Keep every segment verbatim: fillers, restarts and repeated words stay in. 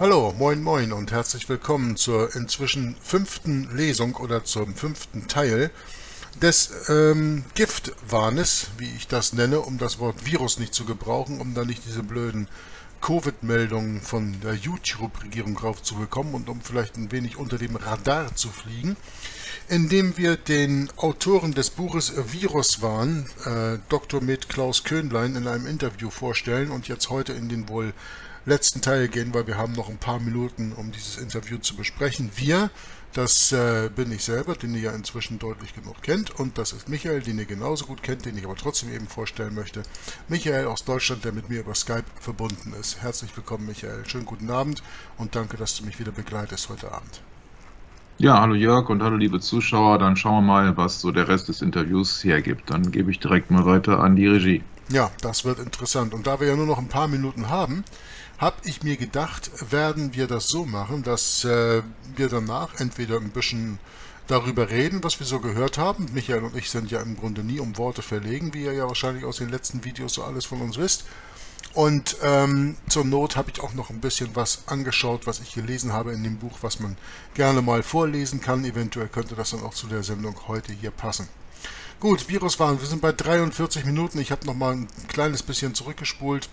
Hallo, moin moin und herzlich willkommen zur inzwischen fünften Lesung oder zum fünften Teil des ähm, Giftwahnes, wie ich das nenne, um das Wort Virus nicht zu gebrauchen, um da nicht diese blöden Covid-Meldungen von der YouTube-Regierung raufzubekommen und um vielleicht ein wenig unter dem Radar zu fliegen, indem wir den Autoren des Buches Viruswahn, äh, Doktor Med Klaus Köhnlein, in einem Interview vorstellen und jetzt heute in den wohl letzten Teil gehen, weil wir haben noch ein paar Minuten, um dieses Interview zu besprechen. Wir, das äh, bin ich selber, den ihr ja inzwischen deutlich genug kennt, und das ist Michael, den ihr genauso gut kennt, den ich aber trotzdem eben vorstellen möchte. Michael aus Deutschland, der mit mir über Skype verbunden ist. Herzlich willkommen, Michael. Schönen guten Abend und danke, dass du mich wieder begleitest heute Abend. Ja, hallo Jörg und hallo liebe Zuschauer. Dann schauen wir mal, was so der Rest des Interviews hergibt. Dann gebe ich direkt mal weiter an die Regie. Ja, das wird interessant. Und da wir ja nur noch ein paar Minuten haben, habe ich mir gedacht, werden wir das so machen, dass äh, wir danach entweder ein bisschen darüber reden, was wir so gehört haben. Michael und ich sind ja im Grunde nie um Worte verlegen, wie ihr ja wahrscheinlich aus den letzten Videos so alles von uns wisst. Und ähm, zur Not habe ich auch noch ein bisschen was angeschaut, was ich gelesen habe in dem Buch, was man gerne mal vorlesen kann. Eventuell könnte das dann auch zu der Sendung heute hier passen. Gut, Viruswahn, wir sind bei dreiundvierzig Minuten. Ich habe noch mal ein kleines bisschen zurückgespult.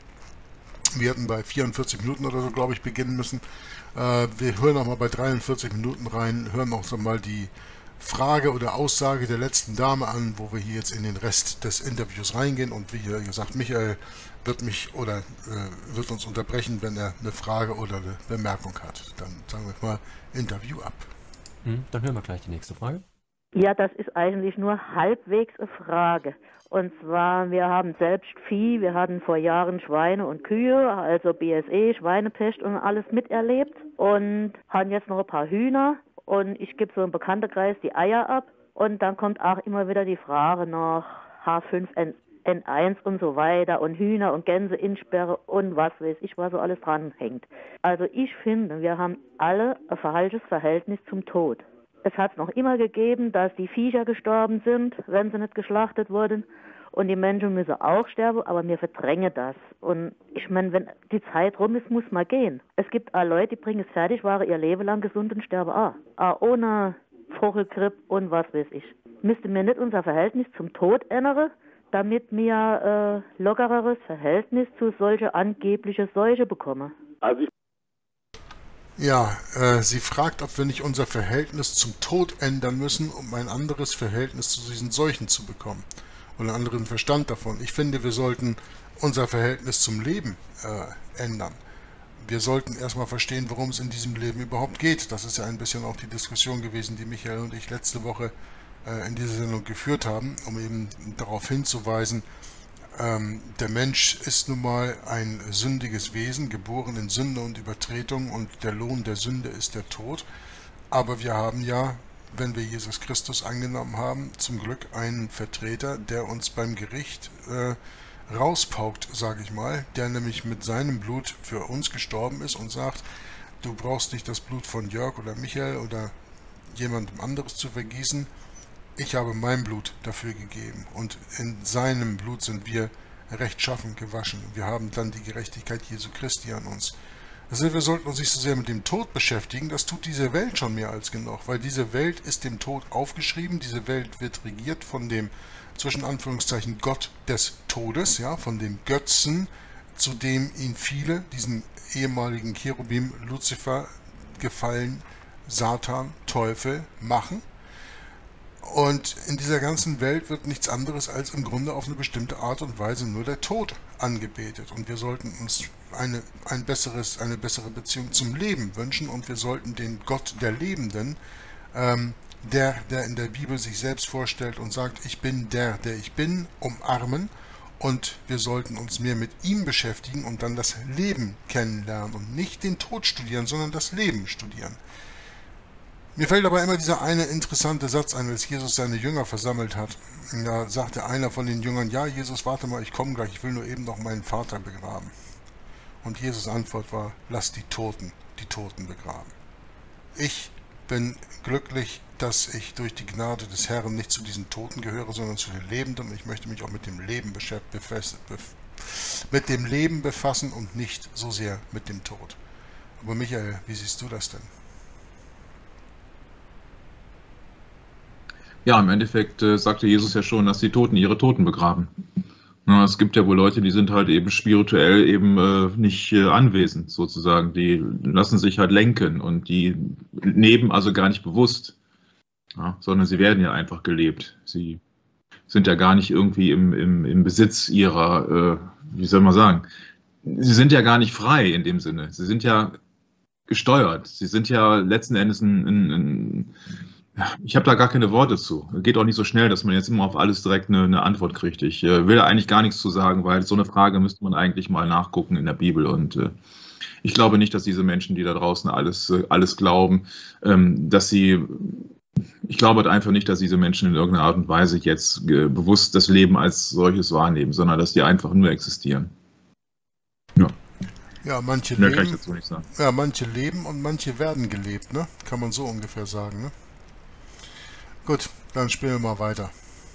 Wir hätten bei vierundvierzig Minuten oder so, glaube ich, beginnen müssen. Äh, wir hören noch mal bei dreiundvierzig Minuten rein, hören noch so mal die Frage oder Aussage der letzten Dame an, wo wir hier jetzt in den Rest des Interviews reingehen. Und wie gesagt, Michael wird mich oder äh, wird uns unterbrechen, wenn er eine Frage oder eine Bemerkung hat. Dann sagen wir mal Interview ab. Hm, dann hören wir gleich die nächste Frage. Ja, das ist eigentlich nur halbwegs eine Frage. Und zwar, wir haben selbst Vieh, wir hatten vor Jahren Schweine und Kühe, also B S E, Schweinepest und alles miterlebt. Und haben jetzt noch ein paar Hühner und ich gebe so im Bekanntenkreis die Eier ab. Und dann kommt auch immer wieder die Frage nach H fünf N eins und so weiter und Hühner und Gänse, Insperre und was weiß ich, was so alles dran hängt. Also ich finde, wir haben alle ein falsches Verhältnis zum Tod. Es hat es noch immer gegeben, dass die Viecher gestorben sind, wenn sie nicht geschlachtet wurden. Und die Menschen müssen auch sterben, aber wir verdrängen das. Und ich meine, wenn die Zeit rum ist, muss man gehen. Es gibt auch Leute, die bringen es fertig, waren ihr Leben lang gesund und sterben auch. Auch ohne Vogelgrippe und was weiß ich. Müssten wir nicht unser Verhältnis zum Tod ändern, damit wir äh, lockereres Verhältnis zu solchen angeblichen Seuche bekommen? Also ich Ja, äh, sie fragt, ob wir nicht unser Verhältnis zum Tod ändern müssen, um ein anderes Verhältnis zu diesen Seuchen zu bekommen. Und einen anderen Verstand davon. Ich finde, wir sollten unser Verhältnis zum Leben äh, ändern. Wir sollten erstmal verstehen, worum es in diesem Leben überhaupt geht. Das ist ja ein bisschen auch die Diskussion gewesen, die Michael und ich letzte Woche äh, in dieser Sendung geführt haben, um eben darauf hinzuweisen, Ähm, der Mensch ist nun mal ein sündiges Wesen, geboren in Sünde und Übertretung, und der Lohn der Sünde ist der Tod. Aber wir haben ja, wenn wir Jesus Christus angenommen haben, zum Glück einen Vertreter, der uns beim Gericht äh, rauspaukt, sage ich mal, der nämlich mit seinem Blut für uns gestorben ist und sagt, du brauchst nicht das Blut von Jörg oder Michael oder jemandem anderes zu vergießen. Ich habe mein Blut dafür gegeben und in seinem Blut sind wir rechtschaffen gewaschen. Wir haben dann die Gerechtigkeit Jesu Christi an uns. Also wir sollten uns nicht so sehr mit dem Tod beschäftigen, das tut diese Welt schon mehr als genug, weil diese Welt ist dem Tod aufgeschrieben, diese Welt wird regiert von dem, zwischen Anführungszeichen, Gott des Todes, ja, von dem Götzen, zu dem ihn viele, diesen ehemaligen Cherubim, Luzifer, gefallen, Satan, Teufel, machen. Und in dieser ganzen Welt wird nichts anderes als im Grunde auf eine bestimmte Art und Weise nur der Tod angebetet. Und wir sollten uns eine, ein besseres, eine bessere Beziehung zum Leben wünschen und wir sollten den Gott der Lebenden, ähm, der, der in der Bibel sich selbst vorstellt und sagt, ich bin der, der ich bin, umarmen. Und wir sollten uns mehr mit ihm beschäftigen und dann das Leben kennenlernen und nicht den Tod studieren, sondern das Leben studieren. Mir fällt aber immer dieser eine interessante Satz ein, als Jesus seine Jünger versammelt hat. Da sagte einer von den Jüngern, ja Jesus, warte mal, ich komme gleich, ich will nur eben noch meinen Vater begraben. Und Jesus' Antwort war, lass die Toten, die Toten begraben. Ich bin glücklich, dass ich durch die Gnade des Herrn nicht zu diesen Toten gehöre, sondern zu den Lebenden. Und ich möchte mich auch mit dem Leben befassen, mit dem Leben befassen und nicht so sehr mit dem Tod. Aber Michael, wie siehst du das denn? Ja, im Endeffekt äh, sagte Jesus ja schon, dass die Toten ihre Toten begraben. Na, es gibt ja wohl Leute, die sind halt eben spirituell eben äh, nicht äh, anwesend, sozusagen. Die lassen sich halt lenken und die leben also gar nicht bewusst, ja, sondern sie werden ja einfach gelebt. Sie sind ja gar nicht irgendwie im, im, im Besitz ihrer, äh, wie soll man sagen, sie sind ja gar nicht frei in dem Sinne. Sie sind ja gesteuert. Sie sind ja letzten Endes ein, ein, ein ja, ich habe da gar keine Worte zu. Geht auch nicht so schnell, dass man jetzt immer auf alles direkt eine, eine Antwort kriegt. Ich äh, will da eigentlich gar nichts zu sagen, weil so eine Frage müsste man eigentlich mal nachgucken in der Bibel. Und äh, ich glaube nicht, dass diese Menschen, die da draußen alles, äh, alles glauben, ähm, dass sie, ich glaube halt einfach nicht, dass diese Menschen in irgendeiner Art und Weise jetzt äh, bewusst das Leben als solches wahrnehmen, sondern dass die einfach nur existieren. Ja. Ja, manche Mehr kann ich leben, dazu nicht sagen. ja, manche leben und manche werden gelebt, ne? Kann man so ungefähr sagen, ne? Gut, dann spielen wir mal weiter.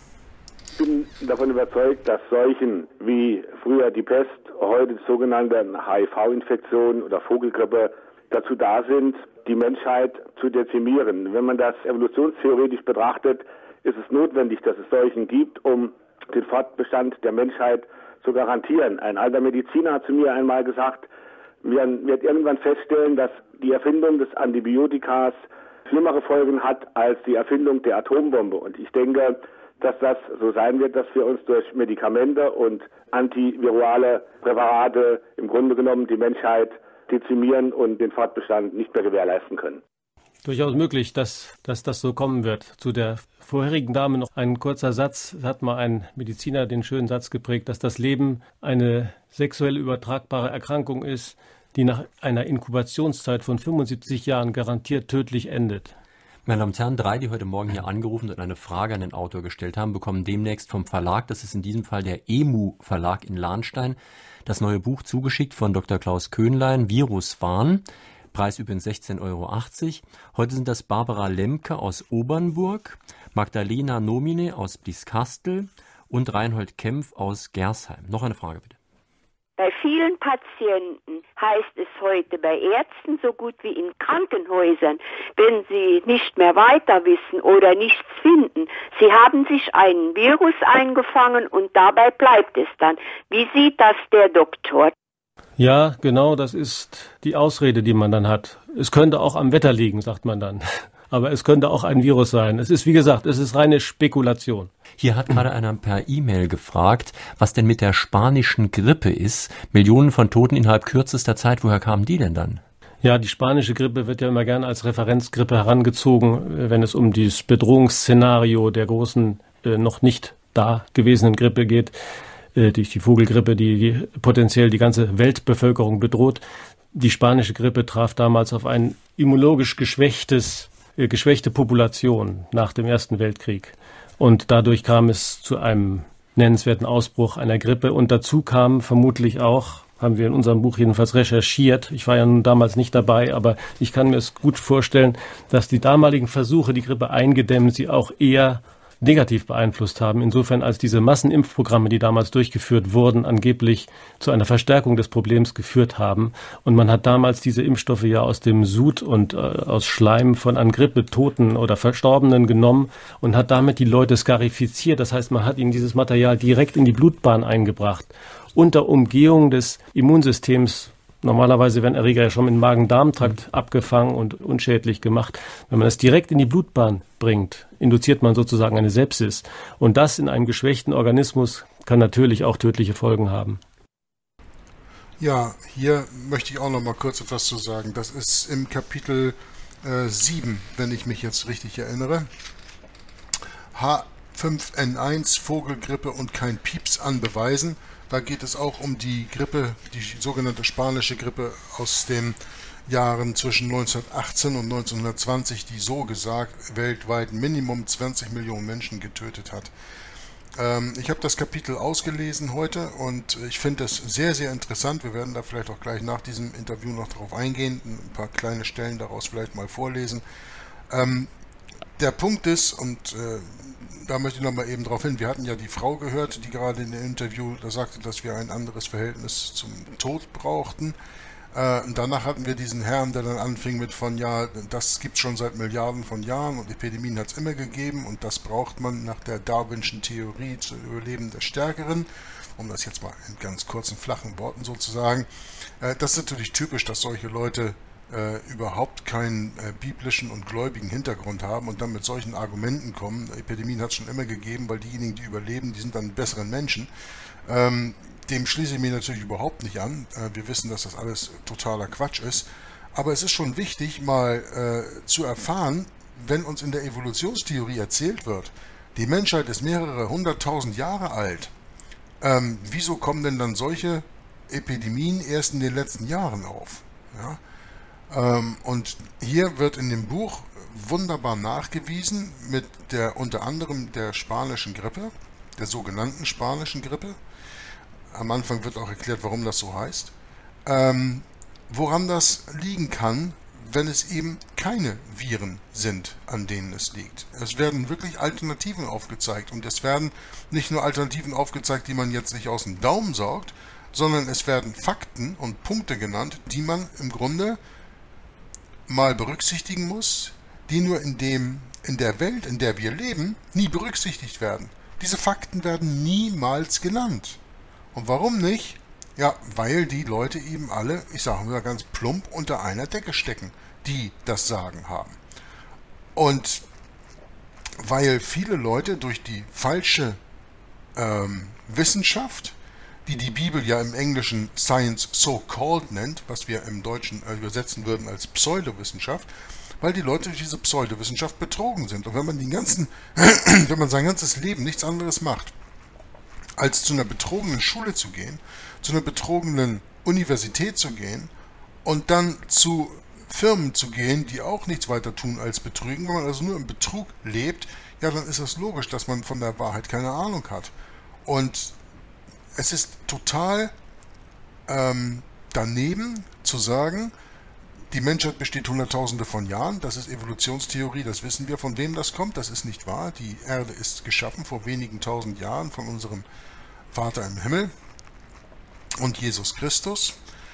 Ich bin davon überzeugt, dass Seuchen wie früher die Pest, heute die sogenannte H I V-Infektion oder Vogelgrippe dazu da sind, die Menschheit zu dezimieren. Wenn man das evolutionstheoretisch betrachtet, ist es notwendig, dass es Seuchen gibt, um den Fortbestand der Menschheit zu garantieren. Ein alter Mediziner hat zu mir einmal gesagt, man wird irgendwann feststellen, dass die Erfindung des Antibiotikas schlimmere Folgen hat als die Erfindung der Atombombe. Und ich denke, dass das so sein wird, dass wir uns durch Medikamente und antivirale Präparate im Grunde genommen die Menschheit dezimieren und den Fortbestand nicht mehr gewährleisten können. Durchaus möglich, dass, dass das so kommen wird. Zu der vorherigen Dame noch ein kurzer Satz. Hat mal ein Mediziner den schönen Satz geprägt, dass das Leben eine sexuell übertragbare Erkrankung ist, die nach einer Inkubationszeit von fünfundsiebzig Jahren garantiert tödlich endet. Meine Damen und Herren, drei, die heute Morgen hier angerufen und eine Frage an den Autor gestellt haben, bekommen demnächst vom Verlag, das ist in diesem Fall der E M U Verlag in Lahnstein, das neue Buch zugeschickt von Doktor Klaus Köhnlein, Viruswahn. Preis übrigens sechzehn Euro achtzig. Heute sind das Barbara Lemke aus Obernburg, Magdalena Nomine aus Blieskastel und Reinhold Kempf aus Gersheim. Noch eine Frage bitte. Bei vielen Patienten heißt es heute bei Ärzten so gut wie in Krankenhäusern, wenn sie nicht mehr weiter wissen oder nichts finden, sie haben sich einen Virus eingefangen und dabei bleibt es dann. Wie sieht das der Doktor? Ja, genau, das ist die Ausrede, die man dann hat. Es könnte auch am Wetter liegen, sagt man dann. Aber es könnte auch ein Virus sein. Es ist, wie gesagt, es ist reine Spekulation. Hier hat gerade einer per E-Mail gefragt, was denn mit der spanischen Grippe ist. Millionen von Toten innerhalb kürzester Zeit. Woher kamen die denn dann? Ja, die spanische Grippe wird ja immer gerne als Referenzgrippe herangezogen, wenn es um dieses Bedrohungsszenario der großen, äh, noch nicht da gewesenen Grippe geht, äh, durch die Vogelgrippe, die, die potenziell die ganze Weltbevölkerung bedroht. Die spanische Grippe traf damals auf ein immunologisch geschwächtes geschwächte Population nach dem Ersten Weltkrieg. Und dadurch kam es zu einem nennenswerten Ausbruch einer Grippe. Und dazu kam vermutlich auch, haben wir in unserem Buch jedenfalls recherchiert, ich war ja nun damals nicht dabei, aber ich kann mir es gut vorstellen, dass die damaligen Versuche, die Grippe eingedämmen, sie auch eher negativ beeinflusst haben, insofern als diese Massenimpfprogramme, die damals durchgeführt wurden, angeblich zu einer Verstärkung des Problems geführt haben. Und man hat damals diese Impfstoffe ja aus dem Sud und äh, aus Schleim von an Grippe Toten oder Verstorbenen genommen und hat damit die Leute skarifiziert. Das heißt, man hat ihnen dieses Material direkt in die Blutbahn eingebracht, unter Umgehung des Immunsystems. Normalerweise werden Erreger ja schon im Magen-Darm-Trakt abgefangen und unschädlich gemacht. Wenn man es direkt in die Blutbahn bringt, induziert man sozusagen eine Sepsis. Und das in einem geschwächten Organismus kann natürlich auch tödliche Folgen haben. Ja, hier möchte ich auch noch mal kurz etwas zu sagen. Das ist im Kapitel äh, sieben, wenn ich mich jetzt richtig erinnere. H fünf N eins, Vogelgrippe und kein Pieps anbeweisen. Da geht es auch um die Grippe, die sogenannte spanische Grippe aus den Jahren zwischen neunzehnhundertachtzehn und neunzehnhundertzwanzig, die so gesagt weltweit Minimum zwanzig Millionen Menschen getötet hat. Ähm, ich habe das Kapitel ausgelesen heute und ich finde es sehr, sehr interessant. Wir werden da vielleicht auch gleich nach diesem Interview noch darauf eingehen, ein paar kleine Stellen daraus vielleicht mal vorlesen. Ähm, der Punkt ist, und äh, da möchte ich nochmal eben drauf hin, wir hatten ja die Frau gehört, die gerade in dem Interview da sagte, dass wir ein anderes Verhältnis zum Tod brauchten. Äh, und danach hatten wir diesen Herrn, der dann anfing mit von, ja, das gibt es schon seit Milliarden von Jahren und Epidemien hat es immer gegeben und das braucht man nach der Darwinschen Theorie zum Überleben des Stärkeren, um das jetzt mal in ganz kurzen, flachen Worten so zu sagen. Äh, das ist natürlich typisch, dass solche Leute äh, überhaupt keinen äh, biblischen und gläubigen Hintergrund haben und dann mit solchen Argumenten kommen. Epidemien hat es schon immer gegeben, weil diejenigen, die überleben, die sind dann besseren Menschen. Ähm, dem schließe ich mich natürlich überhaupt nicht an. Äh, wir wissen, dass das alles totaler Quatsch ist. Aber es ist schon wichtig, mal äh, zu erfahren, wenn uns in der Evolutionstheorie erzählt wird, die Menschheit ist mehrere hunderttausend Jahre alt, ähm, wieso kommen denn dann solche Epidemien erst in den letzten Jahren auf? Ja? Ähm, und hier wird in dem Buch wunderbar nachgewiesen mit der unter anderem der spanischen Grippe, der sogenannten spanischen Grippe. Am Anfang wird auch erklärt, warum das so heißt. Ähm, woran das liegen kann, wenn es eben keine Viren sind, an denen es liegt. Es werden wirklich Alternativen aufgezeigt und es werden nicht nur Alternativen aufgezeigt, die man jetzt nicht aus dem Daumen saugt, sondern es werden Fakten und Punkte genannt, die man im Grunde mal berücksichtigen muss, die nur in dem, in der Welt, in der wir leben, nie berücksichtigt werden. Diese Fakten werden niemals genannt. Und warum nicht? Ja, weil die Leute eben alle, ich sage mal ganz plump, unter einer Decke stecken, die das Sagen haben. Und weil viele Leute durch die falsche ähm, Wissenschaft, die die Bibel ja im Englischen Science so-called nennt, was wir im Deutschen übersetzen würden als Pseudowissenschaft, weil die Leute durch diese Pseudowissenschaft betrogen sind. Und wenn man den ganzen, wenn man sein ganzes Leben nichts anderes macht, als zu einer betrogenen Schule zu gehen, zu einer betrogenen Universität zu gehen und dann zu Firmen zu gehen, die auch nichts weiter tun als betrügen, wenn man also nur im Betrug lebt, ja, dann ist es logisch, dass man von der Wahrheit keine Ahnung hat. Und es ist total ähm, daneben zu sagen, die Menschheit besteht Hunderttausende von Jahren, das ist Evolutionstheorie, das wissen wir, von wem das kommt, das ist nicht wahr. Die Erde ist geschaffen vor wenigen tausend Jahren von unserem Vater im Himmel und Jesus Christus.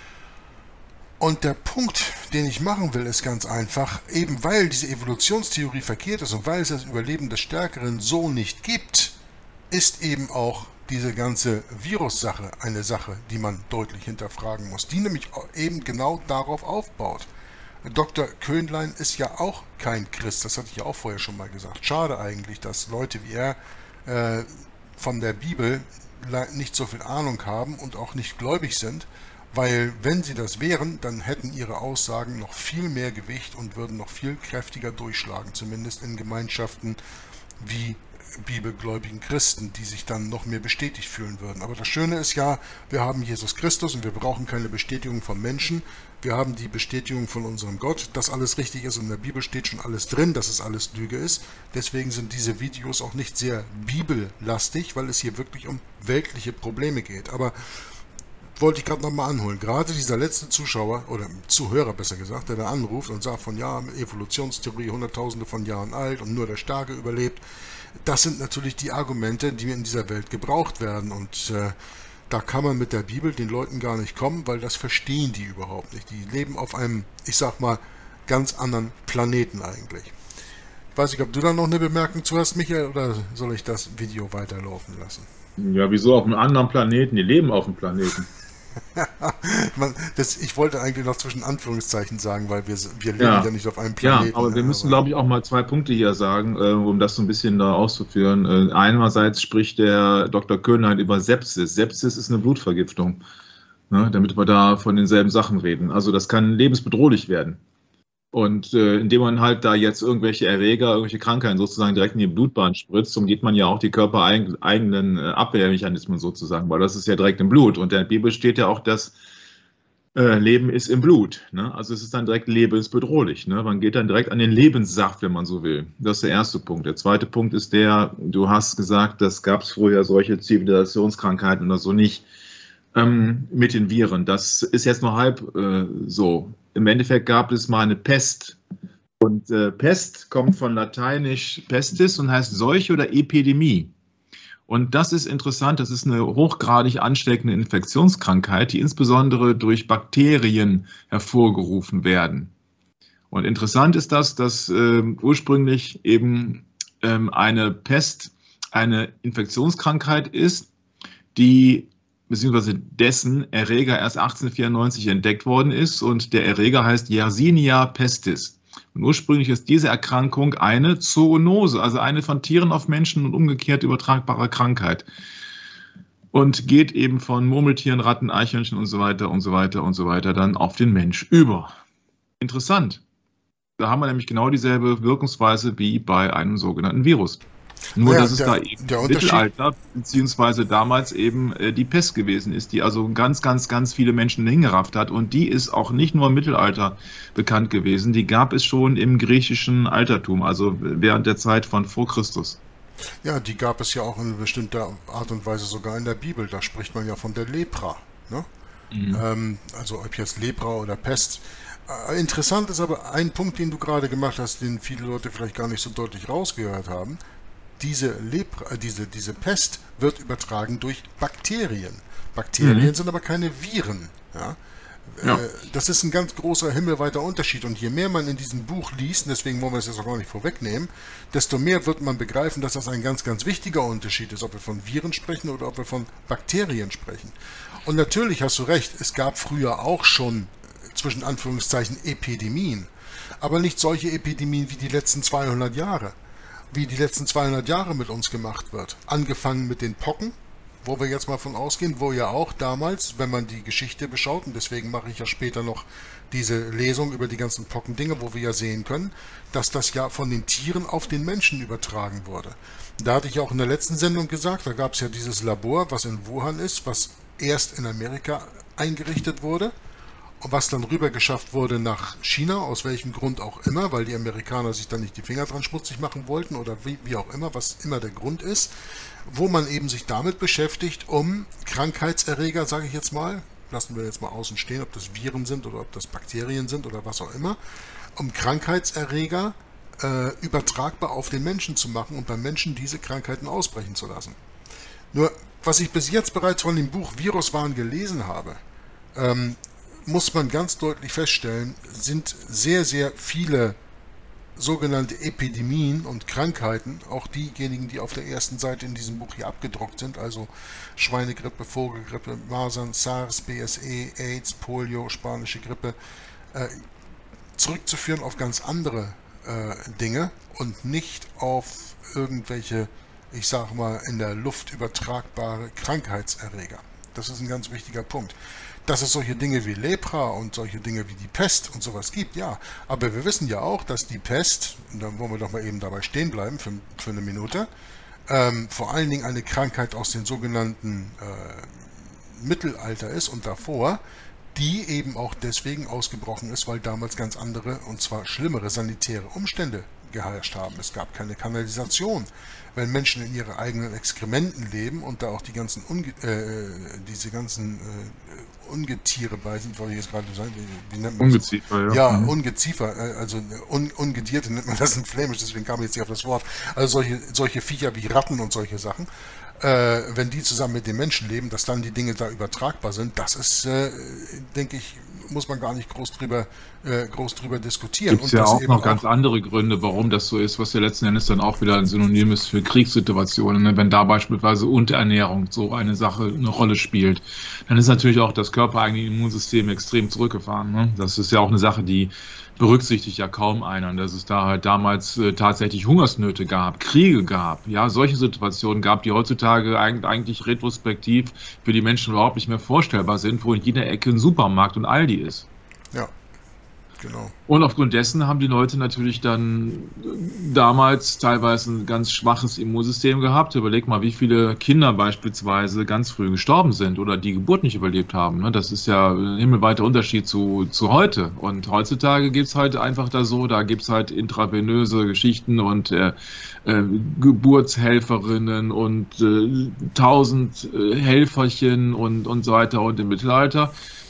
Und der Punkt, den ich machen will, ist ganz einfach, eben weil diese Evolutionstheorie verkehrt ist und weil es das Überleben des Stärkeren so nicht gibt, ist eben auch diese ganze Virus-Sache eine Sache, die man deutlich hinterfragen muss, die nämlich eben genau darauf aufbaut. Doktor Köhnlein ist ja auch kein Christ, das hatte ich ja auch vorher schon mal gesagt. Schade eigentlich, dass Leute wie er äh, von der Bibel nicht so viel Ahnung haben und auch nicht gläubig sind, weil wenn sie das wären, dann hätten ihre Aussagen noch viel mehr Gewicht und würden noch viel kräftiger durchschlagen, zumindest in Gemeinschaften wie bibelgläubigen Christen, die sich dann noch mehr bestätigt fühlen würden. Aber das Schöne ist ja, wir haben Jesus Christus und wir brauchen keine Bestätigung von Menschen. Wir haben die Bestätigung von unserem Gott, dass alles richtig ist und in der Bibel steht schon alles drin, dass es alles Lüge ist. Deswegen sind diese Videos auch nicht sehr bibellastig, weil es hier wirklich um weltliche Probleme geht. Aber wollte ich gerade nochmal anholen. Gerade dieser letzte Zuschauer, oder Zuhörer besser gesagt, der da anruft und sagt von ja, Evolutionstheorie, hunderttausende von Jahren alt und nur der Starke überlebt, das sind natürlich die Argumente, die in dieser Welt gebraucht werden. Und äh, da kann man mit der Bibel den Leuten gar nicht kommen, weil das verstehen die überhaupt nicht. Die leben auf einem, ich sag mal, ganz anderen Planeten eigentlich. Ich weiß nicht, ob du da noch eine Bemerkung zu hast, Michael, oder soll ich das Video weiterlaufen lassen? Ja, wieso auf einem anderen Planeten? Die leben auf dem Planeten. Man, das, ich wollte eigentlich noch zwischen Anführungszeichen sagen, weil wir, wir leben ja. ja nicht auf einem Planeten. Ja, aber wir müssen, glaube ich, auch mal zwei Punkte hier sagen, äh, um das so ein bisschen da auszuführen. Äh, einerseits spricht der Doktor Köhnlein über Sepsis. Sepsis ist eine Blutvergiftung, ne, damit wir da von denselben Sachen reden. Also das kann lebensbedrohlich werden. Und äh, indem man halt da jetzt irgendwelche Erreger, irgendwelche Krankheiten sozusagen direkt in die Blutbahn spritzt, umgeht man ja auch die körpereigenen äh, Abwehrmechanismen sozusagen, weil das ist ja direkt im Blut. Und in der Bibel steht ja auch, dass äh, Leben ist im Blut. Ne? Also es ist dann direkt lebensbedrohlich. Ne? Man geht dann direkt an den Lebenssaft, wenn man so will. Das ist der erste Punkt. Der zweite Punkt ist der, du hast gesagt, das gab es früher solche Zivilisationskrankheiten oder so nicht. Ähm, mit den Viren. Das ist jetzt nur halb äh, so. Im Endeffekt gab es mal eine Pest. Und äh, Pest kommt von lateinisch pestis und heißt Seuche oder Epidemie. Und das ist interessant, das ist eine hochgradig ansteckende Infektionskrankheit, die insbesondere durch Bakterien hervorgerufen werden. Und interessant ist das, dass äh, ursprünglich eben ähm, eine Pest eine Infektionskrankheit ist, die beziehungsweise dessen Erreger erst achtzehnhundertvierundneunzig entdeckt worden ist, und der Erreger heißt Yersinia pestis. Und ursprünglich ist diese Erkrankung eine Zoonose, also eine von Tieren auf Menschen und umgekehrt übertragbare Krankheit. Und geht eben von Murmeltieren, Ratten, Eichhörnchen und so weiter und so weiter und so weiter dann auf den Mensch über. Interessant. Da haben wir nämlich genau dieselbe Wirkungsweise wie bei einem sogenannten Virus. Nur, ja, dass es der, da eben der im Mittelalter beziehungsweise damals eben äh, die Pest gewesen ist, die also ganz, ganz, ganz viele Menschen hingerafft hat. Und die ist auch nicht nur im Mittelalter bekannt gewesen, die gab es schon im griechischen Altertum, also während der Zeit von vor Christus. Ja, die gab es ja auch in bestimmter Art und Weise sogar in der Bibel. Da spricht man ja von der Lepra. Ne? Mhm. Ähm, also ob jetzt Lepra oder Pest. Äh, interessant ist aber ein Punkt, den du gerade gemacht hast, den viele Leute vielleicht gar nicht so deutlich rausgehört haben. Diese, Lepra, diese, diese Pest wird übertragen durch Bakterien. Bakterien mhm. sind aber keine Viren. Ja? Ja. Äh, das ist ein ganz großer himmelweiter Unterschied. Und je mehr man in diesem Buch liest, deswegen wollen wir es jetzt auch gar nicht vorwegnehmen, desto mehr wird man begreifen, dass das ein ganz, ganz wichtiger Unterschied ist, ob wir von Viren sprechen oder ob wir von Bakterien sprechen. Und natürlich hast du recht, es gab früher auch schon, zwischen Anführungszeichen, Epidemien. Aber nicht solche Epidemien wie die letzten zweihundert Jahre. Wie die letzten zweihundert Jahre mit uns gemacht wird. Angefangen mit den Pocken, wo wir jetzt mal von ausgehen, wo ja auch damals, wenn man die Geschichte beschaut, und deswegen mache ich ja später noch diese Lesung über die ganzen Pockendinge, wo wir ja sehen können, dass das ja von den Tieren auf den Menschen übertragen wurde. Da hatte ich auch in der letzten Sendung gesagt, da gab es ja dieses Labor, was in Wuhan ist, was erst in Amerika eingerichtet wurde, was dann rüber geschafft wurde nach China, aus welchem Grund auch immer, weil die Amerikaner sich dann nicht die Finger dran schmutzig machen wollten oder wie, wie auch immer, was immer der Grund ist, wo man eben sich damit beschäftigt, um Krankheitserreger, sage ich jetzt mal, lassen wir jetzt mal außen stehen, ob das Viren sind oder ob das Bakterien sind oder was auch immer, um Krankheitserreger äh, übertragbar auf den Menschen zu machen und beim Menschen diese Krankheiten ausbrechen zu lassen. Nur, was ich bis jetzt bereits von dem Buch Viruswahn gelesen habe, ähm, muss man ganz deutlich feststellen, sind sehr, sehr viele sogenannte Epidemien und Krankheiten, auch diejenigen, die auf der ersten Seite in diesem Buch hier abgedruckt sind, also Schweinegrippe, Vogelgrippe, Masern, SARS, B S E, AIDS, Polio, spanische Grippe, äh, zurückzuführen auf ganz andere äh, Dinge und nicht auf irgendwelche, ich sage mal, in der Luft übertragbare Krankheitserreger. Das ist ein ganz wichtiger Punkt. Dass es solche Dinge wie Lepra und solche Dinge wie die Pest und sowas gibt, ja. Aber wir wissen ja auch, dass die Pest, und dann wollen wir doch mal eben dabei stehen bleiben für, für eine Minute, ähm, vor allen Dingen eine Krankheit aus dem sogenannten äh, Mittelalter ist und davor, die eben auch deswegen ausgebrochen ist, weil damals ganz andere, und zwar schlimmere sanitäre Umstände geherrscht haben. Es gab keine Kanalisation. Wenn Menschen in ihre eigenen Exkrementen leben und da auch die ganzen Unge äh, diese ganzen äh, Ungetiere bei sind, wollte ich jetzt gerade sagen, wie, wie nennt man das? Ungeziefer, ja. Ja, mhm. Ungeziefer, äh, also un Ungedierte nennt man das in Flämisch, deswegen kam ich jetzt nicht auf das Wort. Also solche, solche Viecher wie Ratten und solche Sachen, äh, wenn die zusammen mit den Menschen leben, dass dann die Dinge da übertragbar sind, das ist, äh, denke ich, muss man gar nicht groß drüber, äh, groß drüber diskutieren. Gibt es ja auch noch auch ganz andere Gründe, warum das so ist, was ja letzten Endes dann auch wieder ein Synonym ist für Kriegssituationen. Ne? Wenn da beispielsweise Unterernährung so eine Sache eine Rolle spielt, dann ist natürlich auch das körpereigene Immunsystem extrem zurückgefahren. Ne? Das ist ja auch eine Sache, die berücksichtigt ja kaum einer, dass es da halt damals äh, tatsächlich Hungersnöte gab, Kriege gab, ja, solche Situationen gab, die heutzutage eigentlich, eigentlich retrospektiv für die Menschen überhaupt nicht mehr vorstellbar sind, wo in jeder Ecke ein Supermarkt und Aldi ist. Ja, genau. Und aufgrund dessen haben die Leute natürlich dann damals teilweise ein ganz schwaches Immunsystem gehabt. Überleg mal, wie viele Kinder beispielsweise ganz früh gestorben sind oder die Geburt nicht überlebt haben. Das ist ja ein himmelweiter Unterschied zu, zu heute. Und heutzutage gibt es halt einfach da so, da gibt es halt intravenöse Geschichten und äh, äh, Geburtshelferinnen und äh, tausend äh, Helferchen und, und so weiter. Und im Mittelalter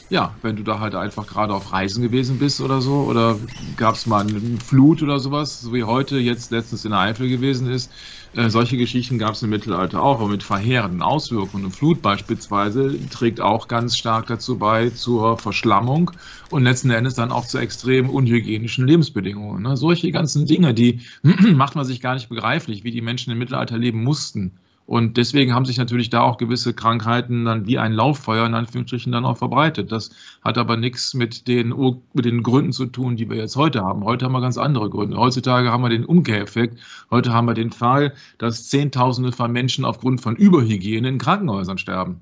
ja, wenn du da halt einfach gerade auf Reisen gewesen bist oder so, oder gab es mal eine Flut oder sowas, so wie heute jetzt letztens in der Eifel gewesen ist. Äh, solche Geschichten gab es im Mittelalter auch, aber mit verheerenden Auswirkungen. Und Flut beispielsweise trägt auch ganz stark dazu bei zur Verschlammung und letzten Endes dann auch zu extrem unhygienischen Lebensbedingungen. Ne? Solche ganzen Dinge, die macht man sich gar nicht begreiflich, wie die Menschen im Mittelalter leben mussten. Und deswegen haben sich natürlich da auch gewisse Krankheiten dann wie ein Lauffeuer in Anführungsstrichen dann auch verbreitet. Das hat aber nichts mit den, mit den Gründen zu tun, die wir jetzt heute haben. Heute haben wir ganz andere Gründe. Heutzutage haben wir den Umkehreffekt. Heute haben wir den Fall, dass Zehntausende von Menschen aufgrund von Überhygiene in Krankenhäusern sterben.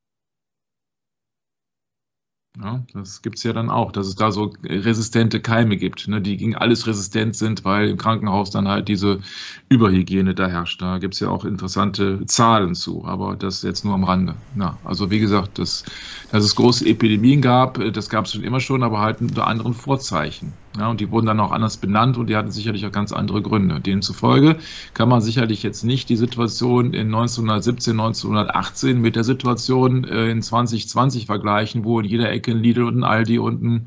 Ja, das gibt es ja dann auch, dass es da so resistente Keime gibt, ne, die gegen alles resistent sind, weil im Krankenhaus dann halt diese Überhygiene da herrscht. Da gibt es ja auch interessante Zahlen zu, aber das jetzt nur am Rande. Ja, also wie gesagt, das, dass es große Epidemien gab, das gab es schon immer schon, aber halt unter anderen Vorzeichen. Ja, und die wurden dann auch anders benannt und die hatten sicherlich auch ganz andere Gründe. Demzufolge kann man sicherlich jetzt nicht die Situation in neunzehnhundertsiebzehn, neunzehnhundertachtzehn mit der Situation in zwanzig zwanzig vergleichen, wo in jeder Ecke ein Lidl und ein Aldi und ein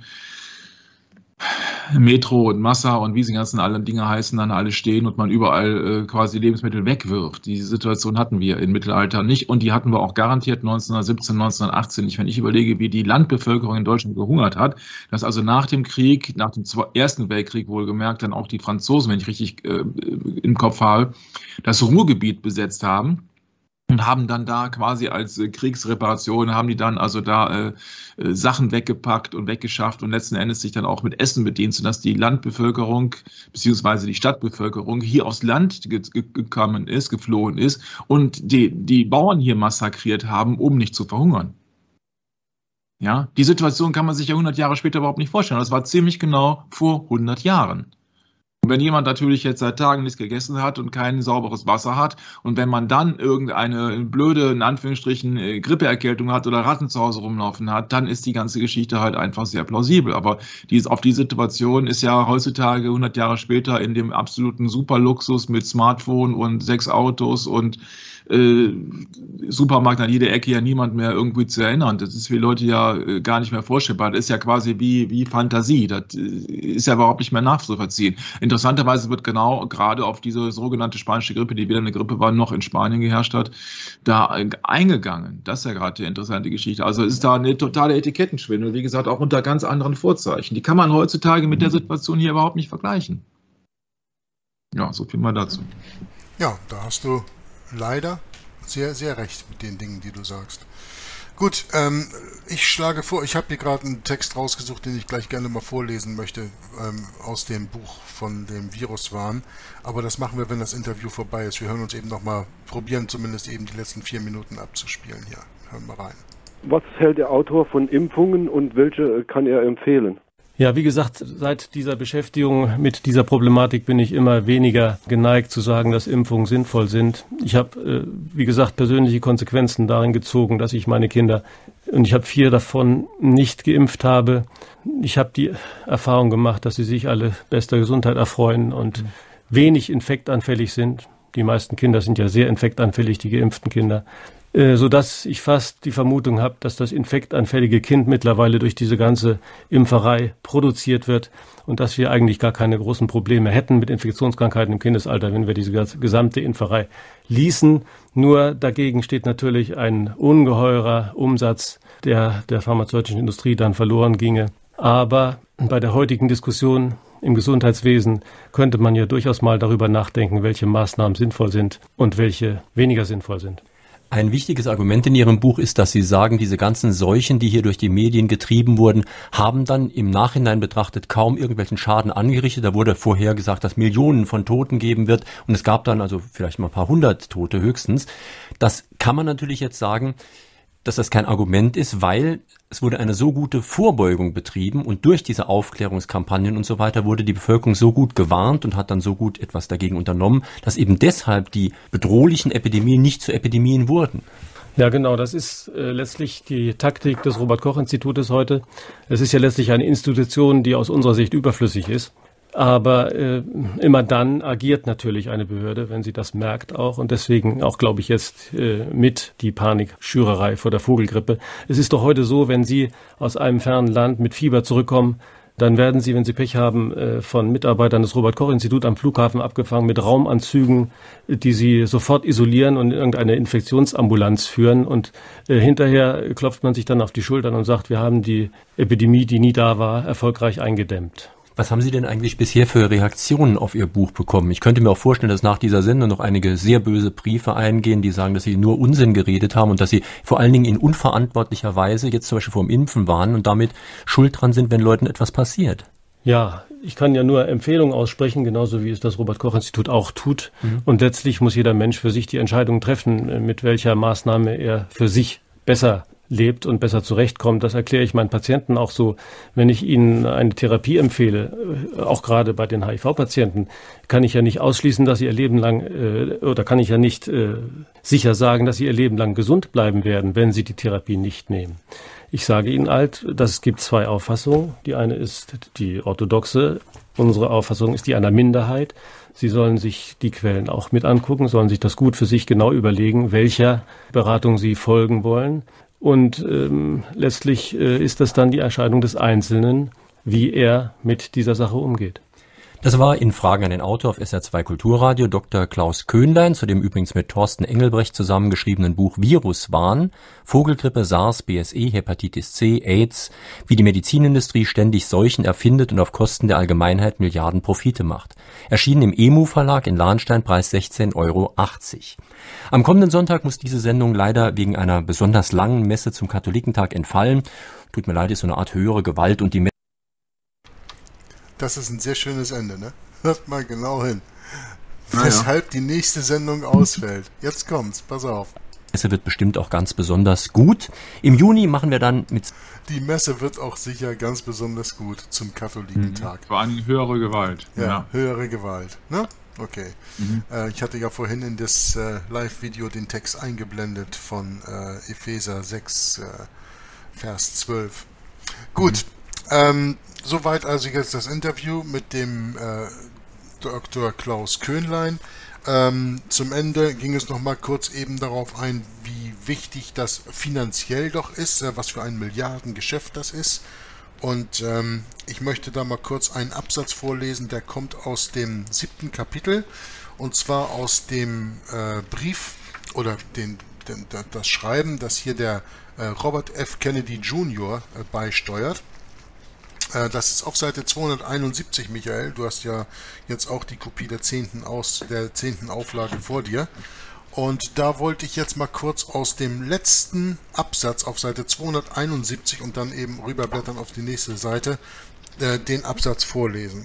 Metro und Massa und wie sie ganzen alle Dinge heißen, dann alle stehen und man überall äh, quasi Lebensmittel wegwirft. Diese Situation hatten wir im Mittelalter nicht und die hatten wir auch garantiert neunzehnhundertsiebzehn, neunzehnhundertachtzehn nicht. Wenn ich überlege, wie die Landbevölkerung in Deutschland gehungert hat, dass also nach dem Krieg, nach dem Ersten Weltkrieg wohlgemerkt, dann auch die Franzosen, wenn ich richtig äh, im Kopf habe, das Ruhrgebiet besetzt haben. Und haben dann da quasi als äh, Kriegsreparation, haben die dann also da äh, äh, Sachen weggepackt und weggeschafft und letzten Endes sich dann auch mit Essen bedient, sodass die Landbevölkerung beziehungsweise die Stadtbevölkerung hier aufs Land ge ge gekommen ist, geflohen ist und die, die Bauern hier massakriert haben, um nicht zu verhungern. Ja, die Situation kann man sich ja hundert Jahre später überhaupt nicht vorstellen. Das war ziemlich genau vor hundert Jahren. Und wenn jemand natürlich jetzt seit Tagen nichts gegessen hat und kein sauberes Wasser hat und wenn man dann irgendeine blöde, in Anführungsstrichen, Grippeerkältung hat oder Ratten zu Hause rumlaufen hat, dann ist die ganze Geschichte halt einfach sehr plausibel. Aber dies, auf die Situation ist ja heutzutage, hundert Jahre später, in dem absoluten Superluxus mit Smartphone und sechs Autos und äh, Supermarkt an jeder Ecke ja niemand mehr irgendwie zu erinnern. Das ist für die Leute ja äh, gar nicht mehr vorstellbar. Das ist ja quasi wie, wie Fantasie. Das äh, ist ja überhaupt nicht mehr nachzuvollziehen. Interessanterweise wird genau gerade auf diese sogenannte spanische Grippe, die weder eine Grippe war, noch in Spanien geherrscht hat, da eingegangen. Das ist ja gerade die interessante Geschichte. Also ist da eine totale Etikettenschwindel, wie gesagt, auch unter ganz anderen Vorzeichen. Die kann man heutzutage mit der Situation hier überhaupt nicht vergleichen. Ja, so viel mal dazu. Ja, da hast du leider sehr, sehr recht mit den Dingen, die du sagst. Gut, ähm, ich schlage vor, ich habe hier gerade einen Text rausgesucht, den ich gleich gerne mal vorlesen möchte, ähm, aus dem Buch von dem Viruswahn. Aber das machen wir, wenn das Interview vorbei ist. Wir hören uns eben nochmal, probieren zumindest eben die letzten vier Minuten abzuspielen hier. Hören wir rein. Was hält der Autor von Impfungen und welche kann er empfehlen? Ja, wie gesagt, seit dieser Beschäftigung mit dieser Problematik bin ich immer weniger geneigt zu sagen, dass Impfungen sinnvoll sind. Ich habe, äh, wie gesagt, persönliche Konsequenzen darin gezogen, dass ich meine Kinder, und ich habe vier davon, nicht geimpft habe. Ich habe die Erfahrung gemacht, dass sie sich alle bester Gesundheit erfreuen und mhm. wenig infektanfällig sind. Die meisten Kinder sind ja sehr infektanfällig, die geimpften Kinder. Äh, sodass ich fast die Vermutung habe, dass das infektanfällige Kind mittlerweile durch diese ganze Impferei produziert wird und dass wir eigentlich gar keine großen Probleme hätten mit Infektionskrankheiten im Kindesalter, wenn wir diese gesamte Impferei ließen. Nur dagegen steht natürlich ein ungeheurer Umsatz, der der pharmazeutischen Industrie dann verloren ginge. Aber bei der heutigen Diskussion im Gesundheitswesen könnte man ja durchaus mal darüber nachdenken, welche Maßnahmen sinnvoll sind und welche weniger sinnvoll sind. Ein wichtiges Argument in Ihrem Buch ist, dass Sie sagen, diese ganzen Seuchen, die hier durch die Medien getrieben wurden, haben dann im Nachhinein betrachtet kaum irgendwelchen Schaden angerichtet. Da wurde vorher gesagt, dass Millionen von Toten geben wird und es gab dann also vielleicht mal ein paar hundert Tote höchstens. Das kann man natürlich jetzt sagen, dass das kein Argument ist, weil es wurde eine so gute Vorbeugung betrieben und durch diese Aufklärungskampagnen und so weiter wurde die Bevölkerung so gut gewarnt und hat dann so gut etwas dagegen unternommen, dass eben deshalb die bedrohlichen Epidemien nicht zu Epidemien wurden. Ja, genau, das ist äh, letztlich die Taktik des Robert-Koch-Institutes heute. Es ist ja letztlich eine Institution, die aus unserer Sicht überflüssig ist. Aber äh, immer dann agiert natürlich eine Behörde, wenn sie das merkt auch. Und deswegen auch, glaube ich, jetzt äh, mit die Panikschürerei vor der Vogelgrippe. Es ist doch heute so, wenn Sie aus einem fernen Land mit Fieber zurückkommen, dann werden Sie, wenn Sie Pech haben, äh, von Mitarbeitern des Robert-Koch-Instituts am Flughafen abgefangen mit Raumanzügen, die Sie sofort isolieren und in irgendeine Infektionsambulanz führen. Und äh, hinterher klopft man sich dann auf die Schultern und sagt, wir haben die Epidemie, die nie da war, erfolgreich eingedämmt. Was haben Sie denn eigentlich bisher für Reaktionen auf Ihr Buch bekommen? Ich könnte mir auch vorstellen, dass nach dieser Sendung noch einige sehr böse Briefe eingehen, die sagen, dass Sie nur Unsinn geredet haben und dass Sie vor allen Dingen in unverantwortlicher Weise jetzt zum Beispiel vor dem Impfen waren und damit schuld dran sind, wenn Leuten etwas passiert. Ja, ich kann ja nur Empfehlungen aussprechen, genauso wie es das Robert-Koch-Institut auch tut. Mhm. Und letztlich muss jeder Mensch für sich die Entscheidung treffen, mit welcher Maßnahme er für sich besser lebt und besser zurechtkommt. Das erkläre ich meinen Patienten auch so. Wenn ich ihnen eine Therapie empfehle, auch gerade bei den H I V-Patienten, kann ich ja nicht ausschließen, dass sie ihr Leben lang, äh, oder kann ich ja nicht äh, sicher sagen, dass sie ihr Leben lang gesund bleiben werden, wenn sie die Therapie nicht nehmen. Ich sage Ihnen halt, dass es gibt zwei Auffassungen. Die eine ist die orthodoxe. Unsere Auffassung ist die einer Minderheit. Sie sollen sich die Quellen auch mit angucken, sollen sich das gut für sich genau überlegen, welcher Beratung sie folgen wollen. Und ähm, letztlich äh, ist das dann die Entscheidung des Einzelnen, wie er mit dieser Sache umgeht. Das war in Fragen an den Autor auf S R zwei Kulturradio Doktor Klaus Köhnlein, zu dem übrigens mit Thorsten Engelbrecht zusammengeschriebenen Buch Viruswahn, Vogelgrippe, SARS, B S E, Hepatitis C, AIDS, wie die Medizinindustrie ständig Seuchen erfindet und auf Kosten der Allgemeinheit Milliarden Profite macht. Erschienen im E M U Verlag in Lahnstein, Preis sechzehn Euro achtzig. Am kommenden Sonntag muss diese Sendung leider wegen einer besonders langen Messe zum Katholikentag entfallen. Tut mir leid, ist so eine Art höhere Gewalt und die Messe. Das ist ein sehr schönes Ende, ne? Hört mal genau hin. Na Weshalb ja. die nächste Sendung ausfällt. Jetzt kommt's, pass auf. Die Messe wird bestimmt auch ganz besonders gut. Im Juni machen wir dann mit... Die Messe wird auch sicher ganz besonders gut zum Katholikentag. Vor allem höhere Gewalt. Ja, Ja. höhere Gewalt, ne? Okay. Mhm. Äh, ich hatte ja vorhin in das äh, Live-Video den Text eingeblendet von äh, Epheser sechs, äh, Vers zwölf. Gut, mhm. ähm, soweit also jetzt das Interview mit dem äh, Doktor Klaus Köhnlein. Ähm, zum Ende ging es noch mal kurz eben darauf ein, wie wichtig das finanziell doch ist, äh, was für ein Milliardengeschäft das ist. Und ähm, ich möchte da mal kurz einen Absatz vorlesen, der kommt aus dem siebten Kapitel, und zwar aus dem äh, Brief oder den, den, das Schreiben, das hier der äh, Robert F. Kennedy Junior äh, beisteuert. Das ist auf Seite zweihunderteinundsiebzig, Michael. Du hast ja jetzt auch die Kopie der zehnten Aus, der zehnten Auflage vor dir. Und da wollte ich jetzt mal kurz aus dem letzten Absatz auf Seite zweihunderteinundsiebzig und dann eben rüberblättern auf die nächste Seite, äh, den Absatz vorlesen.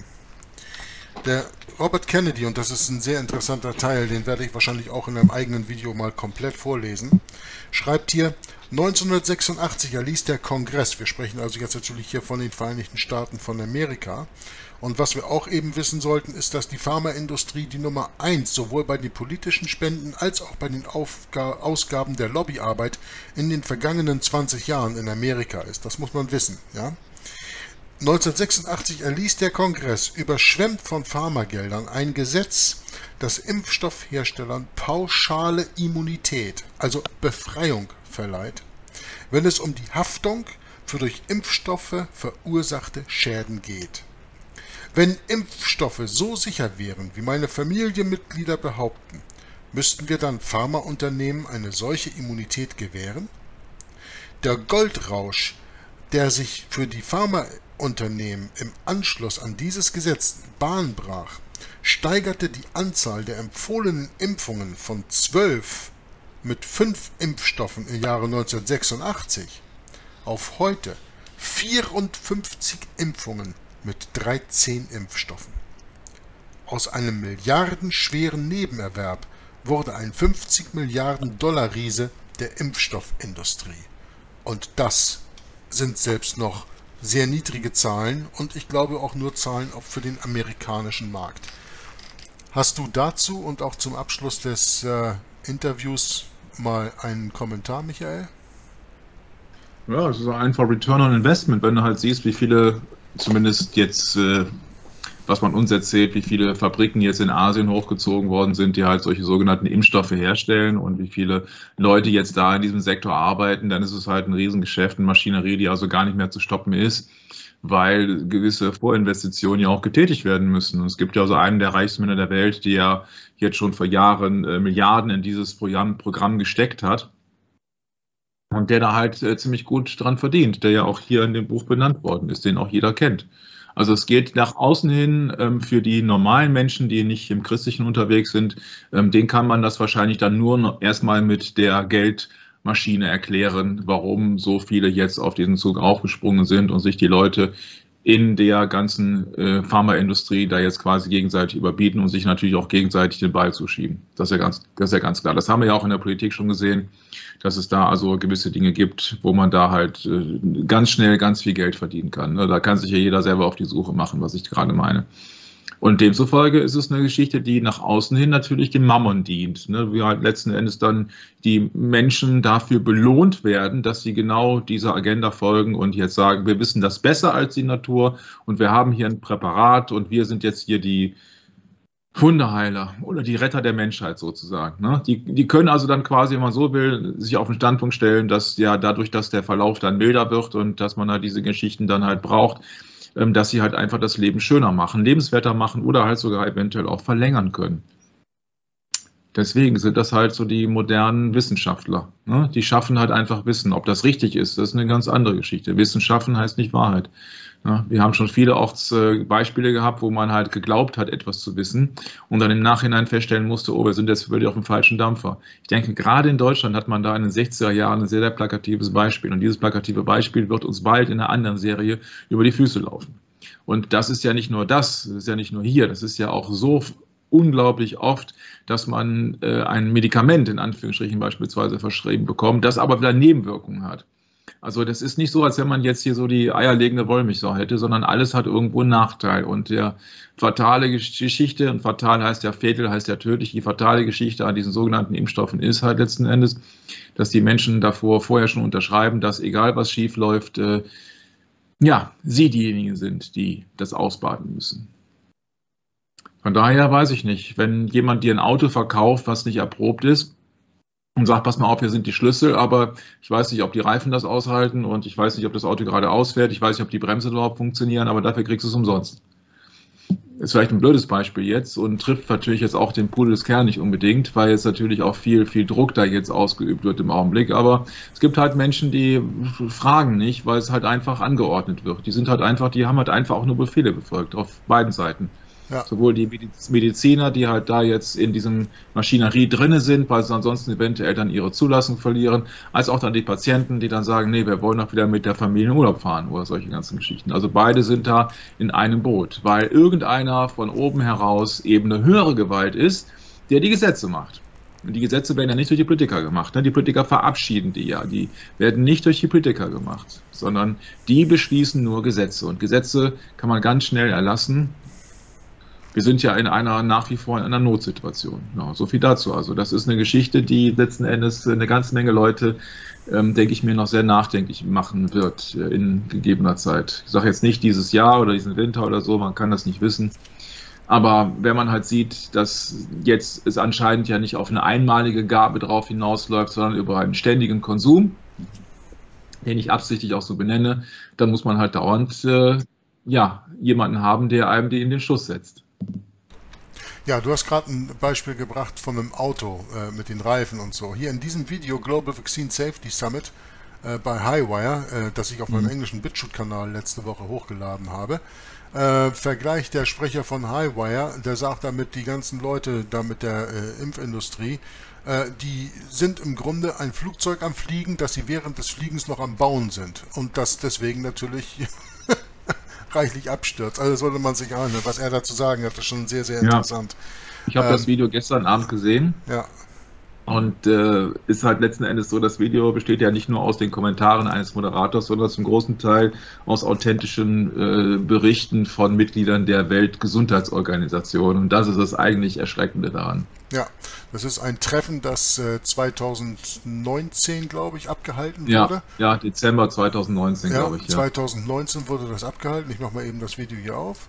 Der Robert Kennedy, und das ist ein sehr interessanter Teil, den werde ich wahrscheinlich auch in einem eigenen Video mal komplett vorlesen, schreibt hier: neunzehnhundertsechsundachtzig erließ der Kongress, wir sprechen also jetzt natürlich hier von den Vereinigten Staaten von Amerika, und was wir auch eben wissen sollten, ist, dass die Pharmaindustrie die Nummer eins sowohl bei den politischen Spenden als auch bei den Aufga- Ausgaben der Lobbyarbeit in den vergangenen zwanzig Jahren in Amerika ist. Das muss man wissen, ja. neunzehnhundertsechsundachtzig erließ der Kongress, überschwemmt von Pharmageldern, ein Gesetz, das Impfstoffherstellern pauschale Immunität, also Befreiung, verleiht, wenn es um die Haftung für durch Impfstoffe verursachte Schäden geht. Wenn Impfstoffe so sicher wären, wie meine Familienmitglieder behaupten, müssten wir dann Pharmaunternehmen eine solche Immunität gewähren? Der Goldrausch, der sich für die Pharmaunternehmen im Anschluss an dieses Gesetz Bahn brach, steigerte die Anzahl der empfohlenen Impfungen von zwölf mit fünf Impfstoffen im Jahre neunzehnhundertsechsundachtzig auf heute vierundfünfzig Impfungen mit dreizehn Impfstoffen. Aus einem milliardenschweren Nebenerwerb wurde ein fünfzig Milliarden Dollar Riese der Impfstoffindustrie. Und das sind selbst noch sehr niedrige Zahlen und ich glaube auch nur Zahlen auch für den amerikanischen Markt. Hast du dazu und auch zum Abschluss des äh, Interviews mal einen Kommentar, Michael? Ja, es ist einfach Return on Investment, wenn du halt siehst, wie viele zumindest jetzt äh, was man uns erzählt, wie viele Fabriken jetzt in Asien hochgezogen worden sind, die halt solche sogenannten Impfstoffe herstellen und wie viele Leute jetzt da in diesem Sektor arbeiten, dann ist es halt ein Riesengeschäft, eine Maschinerie, die also gar nicht mehr zu stoppen ist, weil gewisse Vorinvestitionen ja auch getätigt werden müssen. Und es gibt ja also einen der Reichsmänner der Welt, die ja jetzt schon vor Jahren äh, Milliarden in dieses Programm, Programm gesteckt hat und der da halt äh, ziemlich gut dran verdient, der ja auch hier in dem Buch benannt worden ist, den auch jeder kennt. Also es geht nach außen hin ähm, für die normalen Menschen, die nicht im Christlichen unterwegs sind, ähm, denen kann man das wahrscheinlich dann nur noch erstmal mit der Geldmaschine erklären, warum so viele jetzt auf diesen Zug aufgesprungen sind und sich die Leute in der ganzen äh, Pharmaindustrie da jetzt quasi gegenseitig überbieten und sich natürlich auch gegenseitig den Ball zuschieben. Das ist ja ganz, das ist ja ganz klar. Das haben wir ja auch in der Politik schon gesehen, dass es da also gewisse Dinge gibt, wo man da halt äh, ganz schnell ganz viel Geld verdienen kann. Ne? Da kann sich ja jeder selber auf die Suche machen, was ich gerade meine. Und demzufolge ist es eine Geschichte, die nach außen hin natürlich dem Mammon dient, ne? Wie halt letzten Endes dann die Menschen dafür belohnt werden, dass sie genau dieser Agenda folgen und jetzt sagen, wir wissen das besser als die Natur und wir haben hier ein Präparat und wir sind jetzt hier die Wunderheiler oder die Retter der Menschheit sozusagen. Ne? Die, die können also dann quasi, wenn man so will, sich auf den Standpunkt stellen, dass ja dadurch, dass der Verlauf dann milder wird und dass man halt diese Geschichten dann halt braucht, dass sie halt einfach das Leben schöner machen, lebenswerter machen oder halt sogar eventuell auch verlängern können. Deswegen sind das halt so die modernen Wissenschaftler. Ne? Die schaffen halt einfach Wissen. Ob das richtig ist, das ist eine ganz andere Geschichte. Wissen schaffen heißt nicht Wahrheit. Ja, wir haben schon viele Ortsbeispiele gehabt, wo man halt geglaubt hat, etwas zu wissen und dann im Nachhinein feststellen musste, oh, wir sind jetzt völlig auf dem falschen Dampfer. Ich denke, gerade in Deutschland hat man da in den sechziger Jahren ein sehr, sehr plakatives Beispiel und dieses plakative Beispiel wird uns bald in einer anderen Serie über die Füße laufen. Und das ist ja nicht nur das, das ist ja nicht nur hier, das ist ja auch so unglaublich oft, dass man äh, ein Medikament in Anführungsstrichen beispielsweise verschrieben bekommt, das aber wieder Nebenwirkungen hat. Also das ist nicht so, als wenn man jetzt hier so die eierlegende Wollmilchsau hätte, sondern alles hat irgendwo einen Nachteil. Und der fatale Geschichte, und fatal heißt ja fatal, heißt ja tödlich, die fatale Geschichte an diesen sogenannten Impfstoffen ist halt letzten Endes, dass die Menschen davor vorher schon unterschreiben, dass egal was schief läuft, äh, ja, sie diejenigen sind, die das ausbaden müssen. Von daher weiß ich nicht, wenn jemand dir ein Auto verkauft, was nicht erprobt ist, und sagt, pass mal auf, hier sind die Schlüssel, aber ich weiß nicht, ob die Reifen das aushalten und ich weiß nicht, ob das Auto gerade ausfährt, ich weiß nicht, ob die Bremsen überhaupt funktionieren, aber dafür kriegst du es umsonst. Ist vielleicht ein blödes Beispiel jetzt und trifft natürlich jetzt auch den Pudel des Kern nicht unbedingt, weil jetzt natürlich auch viel, viel Druck da jetzt ausgeübt wird im Augenblick, aber es gibt halt Menschen, die fragen nicht, weil es halt einfach angeordnet wird. Die sind halt einfach, die haben halt einfach auch nur Befehle befolgt, auf beiden Seiten. Ja. Sowohl die Mediziner, die halt da jetzt in diesem Maschinerie drinne sind, weil sie ansonsten eventuell dann ihre Zulassung verlieren, als auch dann die Patienten, die dann sagen, nee, wir wollen doch wieder mit der Familie in Urlaub fahren oder solche ganzen Geschichten. Also beide sind da in einem Boot, weil irgendeiner von oben heraus eben eine höhere Gewalt ist, der die Gesetze macht. Und die Gesetze werden ja nicht durch die Politiker gemacht. Ne? Die Politiker verabschieden die ja. Die werden nicht durch die Politiker gemacht, sondern die beschließen nur Gesetze. Und Gesetze kann man ganz schnell erlassen. Wir sind ja in einer nach wie vor in einer Notsituation. Ja, so viel dazu. Also das ist eine Geschichte, die letzten Endes eine ganze Menge Leute, ähm, denke ich mir, noch sehr nachdenklich machen wird äh, in gegebener Zeit. Ich sage jetzt nicht dieses Jahr oder diesen Winter oder so, man kann das nicht wissen. Aber wenn man halt sieht, dass jetzt es anscheinend ja nicht auf eine einmalige Gabe drauf hinausläuft, sondern über einen ständigen Konsum, den ich absichtlich auch so benenne, dann muss man halt dauernd äh, ja, jemanden haben, der einem die in den Schuss setzt. Ja, du hast gerade ein Beispiel gebracht von einem Auto äh, mit den Reifen und so. Hier in diesem Video Global Vaccine Safety Summit äh, bei Highwire, äh, das ich auf meinem mhm. englischen BitChute-Kanal letzte Woche hochgeladen habe, äh, vergleicht der Sprecher von Highwire, der sagt damit, die ganzen Leute da mit der äh, Impfindustrie, äh, die sind im Grunde ein Flugzeug am Fliegen, das sie während des Fliegens noch am Bauen sind und das deswegen natürlich reichlich abstürzt. Also sollte man sich anhören, was er dazu sagen hat, das ist schon sehr, sehr interessant. Ja. Ich habe ähm, das Video gestern Abend gesehen. Ja. Und äh, ist halt letzten Endes so, das Video besteht ja nicht nur aus den Kommentaren eines Moderators, sondern zum großen Teil aus authentischen äh, Berichten von Mitgliedern der Weltgesundheitsorganisation. Und das ist das eigentlich Erschreckende daran. Ja, das ist ein Treffen, das äh, zweitausendneunzehn, glaube ich, abgehalten ja, wurde. Ja, Dezember zweitausendneunzehn, ja, glaube ich. Ja, zweitausendneunzehn wurde das abgehalten. Ich mache mal eben das Video hier auf.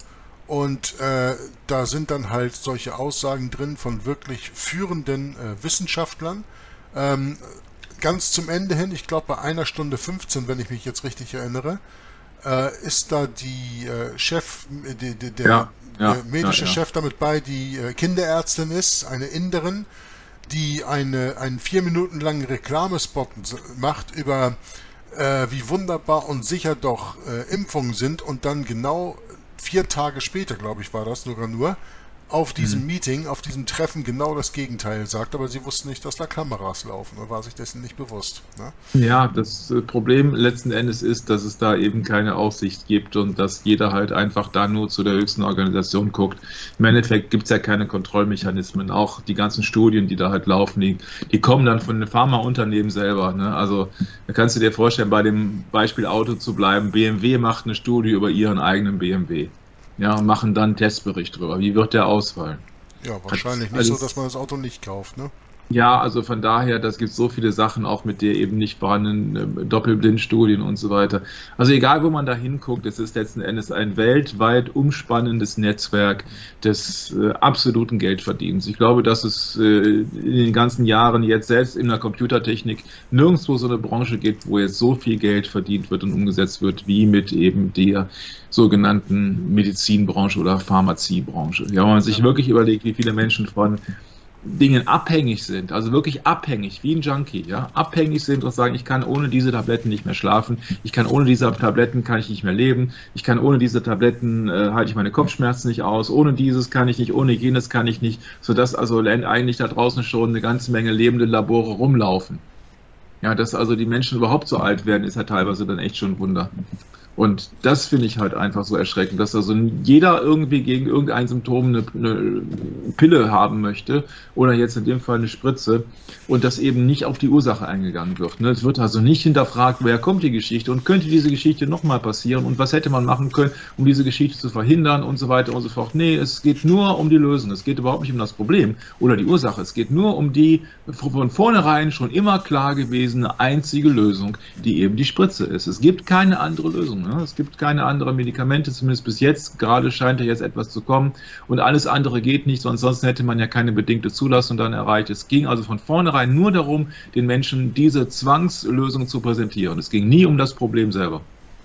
Und äh, da sind dann halt solche Aussagen drin von wirklich führenden äh, Wissenschaftlern. Ähm, ganz zum Ende hin, ich glaube bei einer Stunde fünfzehn, wenn ich mich jetzt richtig erinnere, äh, ist da die äh, Chef, die, die, der, ja, ja, der medische ja, ja. Chef damit bei, die äh, Kinderärztin ist, eine Inderin, die eine, einen vier Minuten langen Reklamespot macht über äh, wie wunderbar und sicher doch äh, Impfungen sind und dann genau vier Tage später, glaube ich, war das sogar nur, auf diesem mhm. Meeting, auf diesem Treffen genau das Gegenteil sagt, aber sie wussten nicht, dass da Kameras laufen und war sich dessen nicht bewusst. Ne? Ja, das Problem letzten Endes ist, dass es da eben keine Aufsicht gibt und dass jeder halt einfach da nur zu der höchsten Organisation guckt. Im Endeffekt gibt es ja keine Kontrollmechanismen. Auch die ganzen Studien, die da halt laufen, die, die kommen dann von den Pharmaunternehmen selber. Ne? Also da kannst du dir vorstellen, bei dem Beispiel Auto zu bleiben, B M W macht eine Studie über ihren eigenen B M W. Ja, und machen dann einen Testbericht drüber. Wie wird der ausfallen? Ja, wahrscheinlich nicht so, dass man das Auto nicht kauft, ne? Ja, also von daher, das gibt so viele Sachen, auch mit der eben nicht vorhandenen äh, Doppelblindstudien und so weiter. Also egal, wo man da hinguckt, es ist letzten Endes ein weltweit umspannendes Netzwerk des äh, absoluten Geldverdienens. Ich glaube, dass es äh, in den ganzen Jahren jetzt selbst in der Computertechnik nirgendwo so eine Branche gibt, wo jetzt so viel Geld verdient wird und umgesetzt wird, wie mit eben der sogenannten Medizinbranche oder Pharmaziebranche. Ja, wenn man sich wirklich überlegt, wie viele Menschen von Dingen abhängig sind, also wirklich abhängig, wie ein Junkie, ja, abhängig sind und sagen, ich kann ohne diese Tabletten nicht mehr schlafen, ich kann ohne diese Tabletten kann ich nicht mehr leben, ich kann ohne diese Tabletten äh, halte ich meine Kopfschmerzen nicht aus, ohne dieses kann ich nicht, ohne jenes kann ich nicht, sodass also eigentlich da draußen schon eine ganze Menge lebende Labore rumlaufen. Ja, dass also die Menschen überhaupt so alt werden, ist ja teilweise dann echt schon ein Wunder. Und das finde ich halt einfach so erschreckend, dass also jeder irgendwie gegen irgendein Symptom eine, eine Pille haben möchte oder jetzt in dem Fall eine Spritze und dass eben nicht auf die Ursache eingegangen wird. Es wird also nicht hinterfragt, woher kommt die Geschichte und könnte diese Geschichte nochmal passieren und was hätte man machen können, um diese Geschichte zu verhindern und so weiter und so fort. Nee, es geht nur um die Lösung, es geht überhaupt nicht um das Problem oder die Ursache, es geht nur um die von vornherein schon immer klar gewesene einzige Lösung, die eben die Spritze ist. Es gibt keine andere Lösung. Es gibt keine anderen Medikamente, zumindest bis jetzt. Gerade scheint ja jetzt etwas zu kommen. Und alles andere geht nicht, sonst ansonsten hätte man ja keine bedingte Zulassung dann erreicht. Es ging also von vornherein nur darum, den Menschen diese Zwangslösung zu präsentieren. Es ging nie um das Problem selber.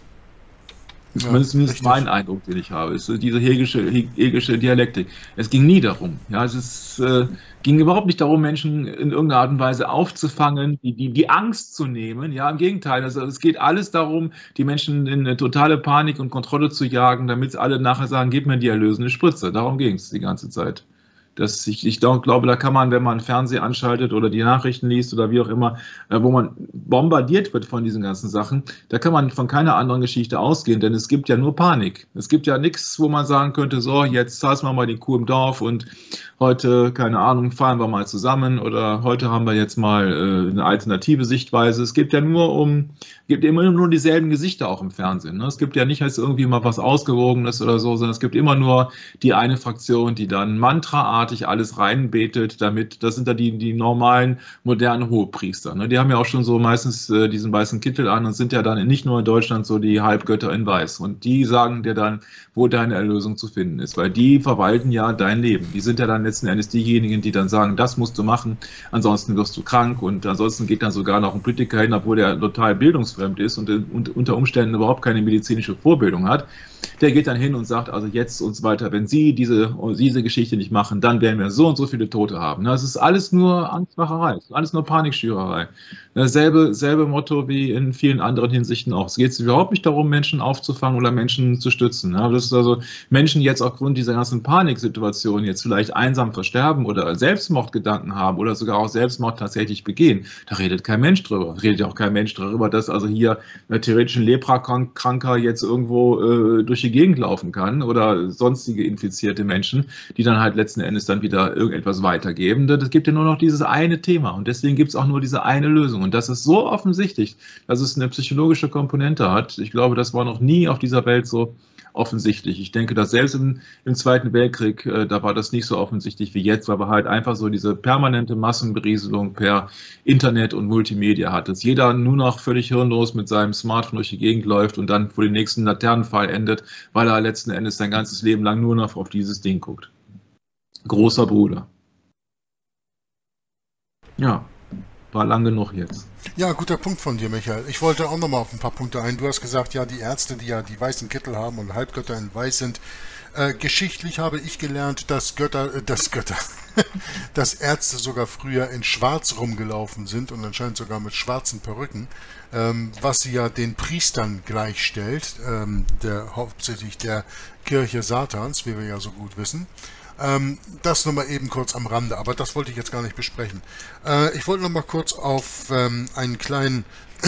Das ist zumindest ja, mein Eindruck, den ich habe, ist diese hegelische, hegelische Dialektik. Es ging nie darum. Ja, es ist, äh, ging überhaupt nicht darum, Menschen in irgendeiner Art und Weise aufzufangen, die, die, die Angst zu nehmen. Ja, im Gegenteil. Also es geht alles darum, die Menschen in eine totale Panik und Kontrolle zu jagen, damit alle nachher sagen, gib mir die erlösende Spritze. Darum ging es die ganze Zeit. Das, ich, ich glaube, da kann man, wenn man Fernseher anschaltet oder die Nachrichten liest oder wie auch immer, äh, wo man bombardiert wird von diesen ganzen Sachen, da kann man von keiner anderen Geschichte ausgehen, denn es gibt ja nur Panik. Es gibt ja nichts, wo man sagen könnte, so, jetzt zahlst wir mal die Kuh im Dorf und heute, keine Ahnung, fahren wir mal zusammen oder heute haben wir jetzt mal äh, eine alternative Sichtweise. Es gibt ja nur um, gibt immer nur dieselben Gesichter auch im Fernsehen. Ne? Es gibt ja nicht als irgendwie mal was Ausgewogenes oder so, sondern es gibt immer nur die eine Fraktion, die dann mantraartig alles reinbetet, damit, das sind da die, die normalen, modernen Hohepriester. Ne? Die haben ja auch schon so meistens äh, diesen weißen Kittel an und sind ja dann nicht nur in Deutschland so die Halbgötter in Weiß. Und die sagen dir dann, wo deine Erlösung zu finden ist, weil die verwalten ja dein Leben. Die sind ja dann letzten Endes diejenigen, die dann sagen, das musst du machen, ansonsten wirst du krank und ansonsten geht dann sogar noch ein Politiker hin, obwohl der total bildungsfremd ist und, und unter Umständen überhaupt keine medizinische Vorbildung hat. Der geht dann hin und sagt, also jetzt und so weiter, wenn Sie diese, diese Geschichte nicht machen, dann werden wir so und so viele Tote haben. Das ist alles nur Angstmacherei, alles nur Panikschürerei. Dasselbe selbe Motto wie in vielen anderen Hinsichten auch. Es geht überhaupt nicht darum, Menschen aufzufangen oder Menschen zu stützen. Das ist also, Menschen jetzt aufgrund dieser ganzen Paniksituation jetzt vielleicht einsam versterben oder Selbstmordgedanken haben oder sogar auch Selbstmord tatsächlich begehen. Da redet kein Mensch drüber. Da redet ja auch kein Mensch darüber, dass also hier ein theoretisch ein Leprakranker jetzt irgendwo äh, durch die Gegend laufen kann oder sonstige infizierte Menschen, die dann halt letzten Endes dann wieder irgendetwas weitergeben. Das gibt ja nur noch dieses eine Thema und deswegen gibt es auch nur diese eine Lösung. Und das ist so offensichtlich, dass es eine psychologische Komponente hat. Ich glaube, das war noch nie auf dieser Welt so offensichtlich. Ich denke, dass selbst im, im Zweiten Weltkrieg, äh, da war das nicht so offensichtlich wie jetzt, weil wir halt einfach so diese permanente Massenberieselung per Internet und Multimedia hat, dass jeder nur noch völlig hirnlos mit seinem Smartphone durch die Gegend läuft und dann vor dem nächsten Laternenpfahl endet weil er letzten Endes sein ganzes Leben lang nur noch auf dieses Ding guckt. Großer Bruder. Ja, war lang genug jetzt. Ja, guter Punkt von dir, Michael. Ich wollte auch nochmal auf ein paar Punkte ein. Du hast gesagt, ja, die Ärzte, die ja die weißen Kittel haben und Halbgötter in Weiß sind. Äh, geschichtlich habe ich gelernt, dass Götter, äh, dass Götter, dass Ärzte sogar früher in Schwarz rumgelaufen sind und anscheinend sogar mit schwarzen Perücken, ähm, was sie ja den Priestern gleichstellt, ähm, der hauptsächlich der Kirche Satans, wie wir ja so gut wissen. Ähm, das nur mal eben kurz am Rande, aber das wollte ich jetzt gar nicht besprechen. Äh, ich wollte noch mal kurz auf ähm, einen kleinen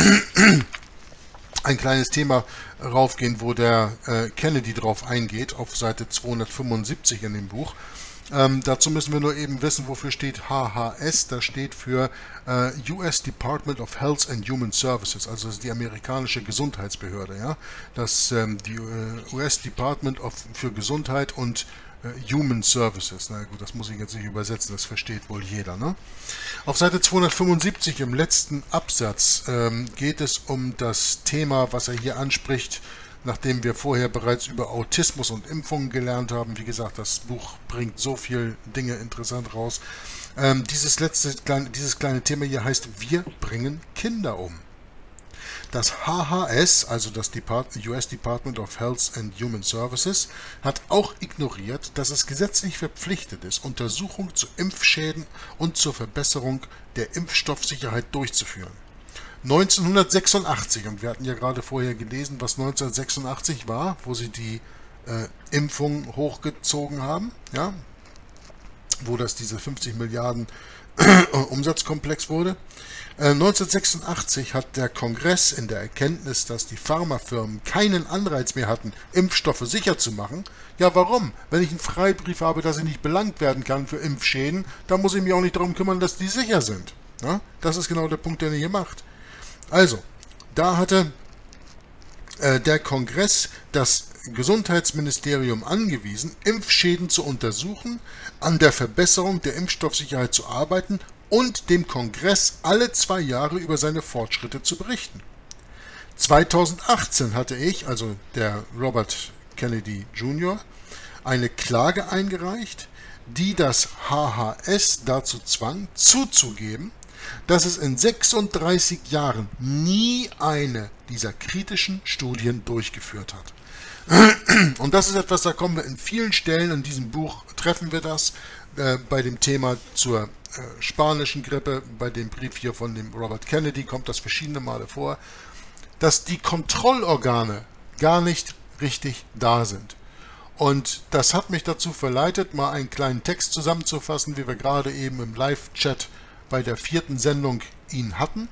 ein kleines Thema raufgehen, wo der äh, Kennedy drauf eingeht, auf Seite zweihundertfünfundsiebzig in dem Buch. Ähm, dazu müssen wir nur eben wissen, wofür steht H H S. Das steht für äh, U S Department of Health and Human Services, also das ist die amerikanische Gesundheitsbehörde. Ja? Das ähm, die äh, U S Department of, für Gesundheit und Human Services. Na gut, das muss ich jetzt nicht übersetzen, das versteht wohl jeder. Ne? Auf Seite zweihundertfünfundsiebzig im letzten Absatz ähm, geht es um das Thema, was er hier anspricht, nachdem wir vorher bereits über Autismus und Impfungen gelernt haben. Wie gesagt, das Buch bringt so viele Dinge interessant raus. Ähm, dieses letzte kleine, dieses kleine Thema hier heißt: Wir bringen Kinder um. Das H H S, also das U S Department of Health and Human Services, hat auch ignoriert, dass es gesetzlich verpflichtet ist, Untersuchungen zu Impfschäden und zur Verbesserung der Impfstoffsicherheit durchzuführen. neunzehnhundertsechsundachtzig, und wir hatten ja gerade vorher gelesen, was neunzehnhundertsechsundachtzig war, wo sie die äh, Impfung hochgezogen haben, ja, wo das diese fünfzig Milliarden Umsatzkomplex wurde. neunzehnhundertsechsundachtzig hat der Kongress in der Erkenntnis, dass die Pharmafirmen keinen Anreiz mehr hatten, Impfstoffe sicher zu machen. Ja, warum? Wenn ich einen Freibrief habe, dass ich nicht belangt werden kann für Impfschäden, dann muss ich mich auch nicht darum kümmern, dass die sicher sind. Ja? Das ist genau der Punkt, den er hier macht. Also, da hatte äh, der Kongress das Gesundheitsministerium angewiesen, Impfschäden zu untersuchen, an der Verbesserung der Impfstoffsicherheit zu arbeiten und dem Kongress alle zwei Jahre über seine Fortschritte zu berichten. zweitausendachtzehn hatte ich, also der Robert Kennedy Junior, eine Klage eingereicht, die das H H S dazu zwang, zuzugeben, dass es in sechsunddreißig Jahren nie eine dieser kritischen Studien durchgeführt hat. Und das ist etwas, da kommen wir in vielen Stellen in diesem Buch, treffen wir das, äh, bei dem Thema zur äh, spanischen Grippe, bei dem Brief hier von dem Robert Kennedy kommt das verschiedene Male vor, dass die Kontrollorgane gar nicht richtig da sind. Und das hat mich dazu verleitet, mal einen kleinen Text zusammenzufassen, wie wir gerade eben im Live-Chat bei der vierten Sendung ihn hatten.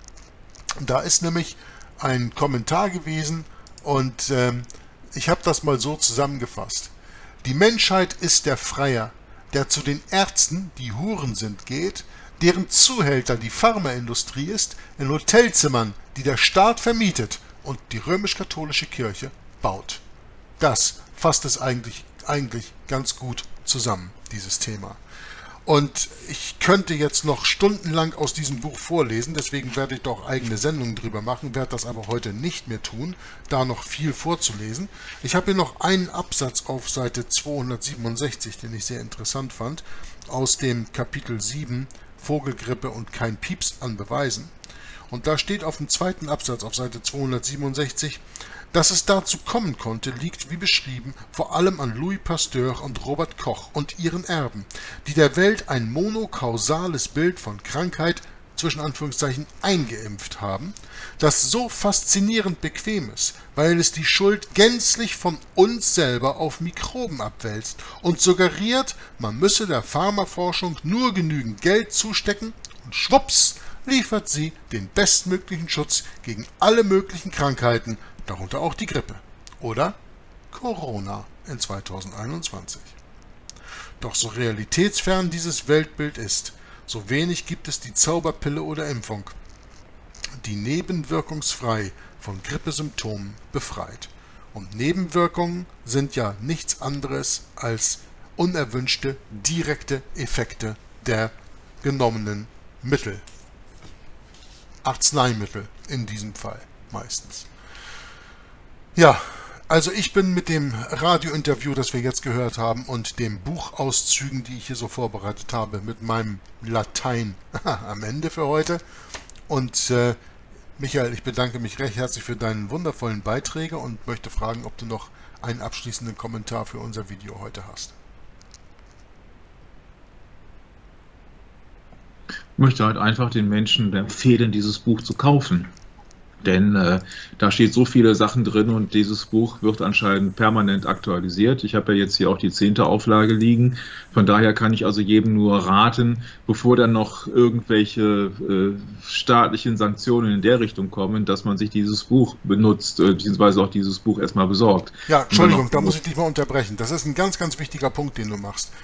Da ist nämlich ein Kommentar gewesen und ähm, ich habe das mal so zusammengefasst. Die Menschheit ist der Freier, der zu den Ärzten, die Huren sind, geht, deren Zuhälter die Pharmaindustrie ist, in Hotelzimmern, die der Staat vermietet und die römisch-katholische Kirche baut. Das fasst es eigentlich, eigentlich ganz gut zusammen, dieses Thema. Und ich könnte jetzt noch stundenlang aus diesem Buch vorlesen, deswegen werde ich doch eigene Sendungen drüber machen, werde das aber heute nicht mehr tun, da noch viel vorzulesen. Ich habe hier noch einen Absatz auf Seite zweihundertsiebenundsechzig, den ich sehr interessant fand, aus dem Kapitel sieben, Vogelgrippe und kein Pieps an Beweisen. Und da steht auf dem zweiten Absatz auf Seite zweihundertsiebenundsechzig, dass es dazu kommen konnte, liegt, wie beschrieben, vor allem an Louis Pasteur und Robert Koch und ihren Erben, die der Welt ein monokausales Bild von Krankheit, zwischen Anführungszeichen, eingeimpft haben, das so faszinierend bequem ist, weil es die Schuld gänzlich von uns selber auf Mikroben abwälzt und suggeriert, man müsse der Pharmaforschung nur genügend Geld zustecken und schwupps liefert sie den bestmöglichen Schutz gegen alle möglichen Krankheiten, darunter auch die Grippe oder Corona in zweitausendeinundzwanzig. Doch so realitätsfern dieses Weltbild ist, so wenig gibt es die Zauberpille oder Impfung, die nebenwirkungsfrei von Grippesymptomen befreit. Und Nebenwirkungen sind ja nichts anderes als unerwünschte direkte Effekte der genommenen Mittel. Arzneimittel in diesem Fall meistens. Ja, Also ich bin mit dem Radiointerview, das wir jetzt gehört haben, und den Buchauszügen, die ich hier so vorbereitet habe, mit meinem Latein am Ende für heute. Und äh, Michael, ich bedanke mich recht herzlich für deinen wundervollen Beiträge und möchte fragen, ob du noch einen abschließenden Kommentar für unser Video heute hast. Ich möchte halt einfach den Menschen empfehlen, dieses Buch zu kaufen. Denn äh, da steht so viele Sachen drin und dieses Buch wird anscheinend permanent aktualisiert. Ich habe ja jetzt hier auch die zehnte Auflage liegen. Von daher kann ich also jedem nur raten, bevor dann noch irgendwelche äh, staatlichen Sanktionen in der Richtung kommen, dass man sich dieses Buch benutzt, äh, beziehungsweise auch dieses Buch erstmal besorgt. Ja, Entschuldigung, da muss ich dich mal unterbrechen. Das ist ein ganz, ganz wichtiger Punkt, den du machst.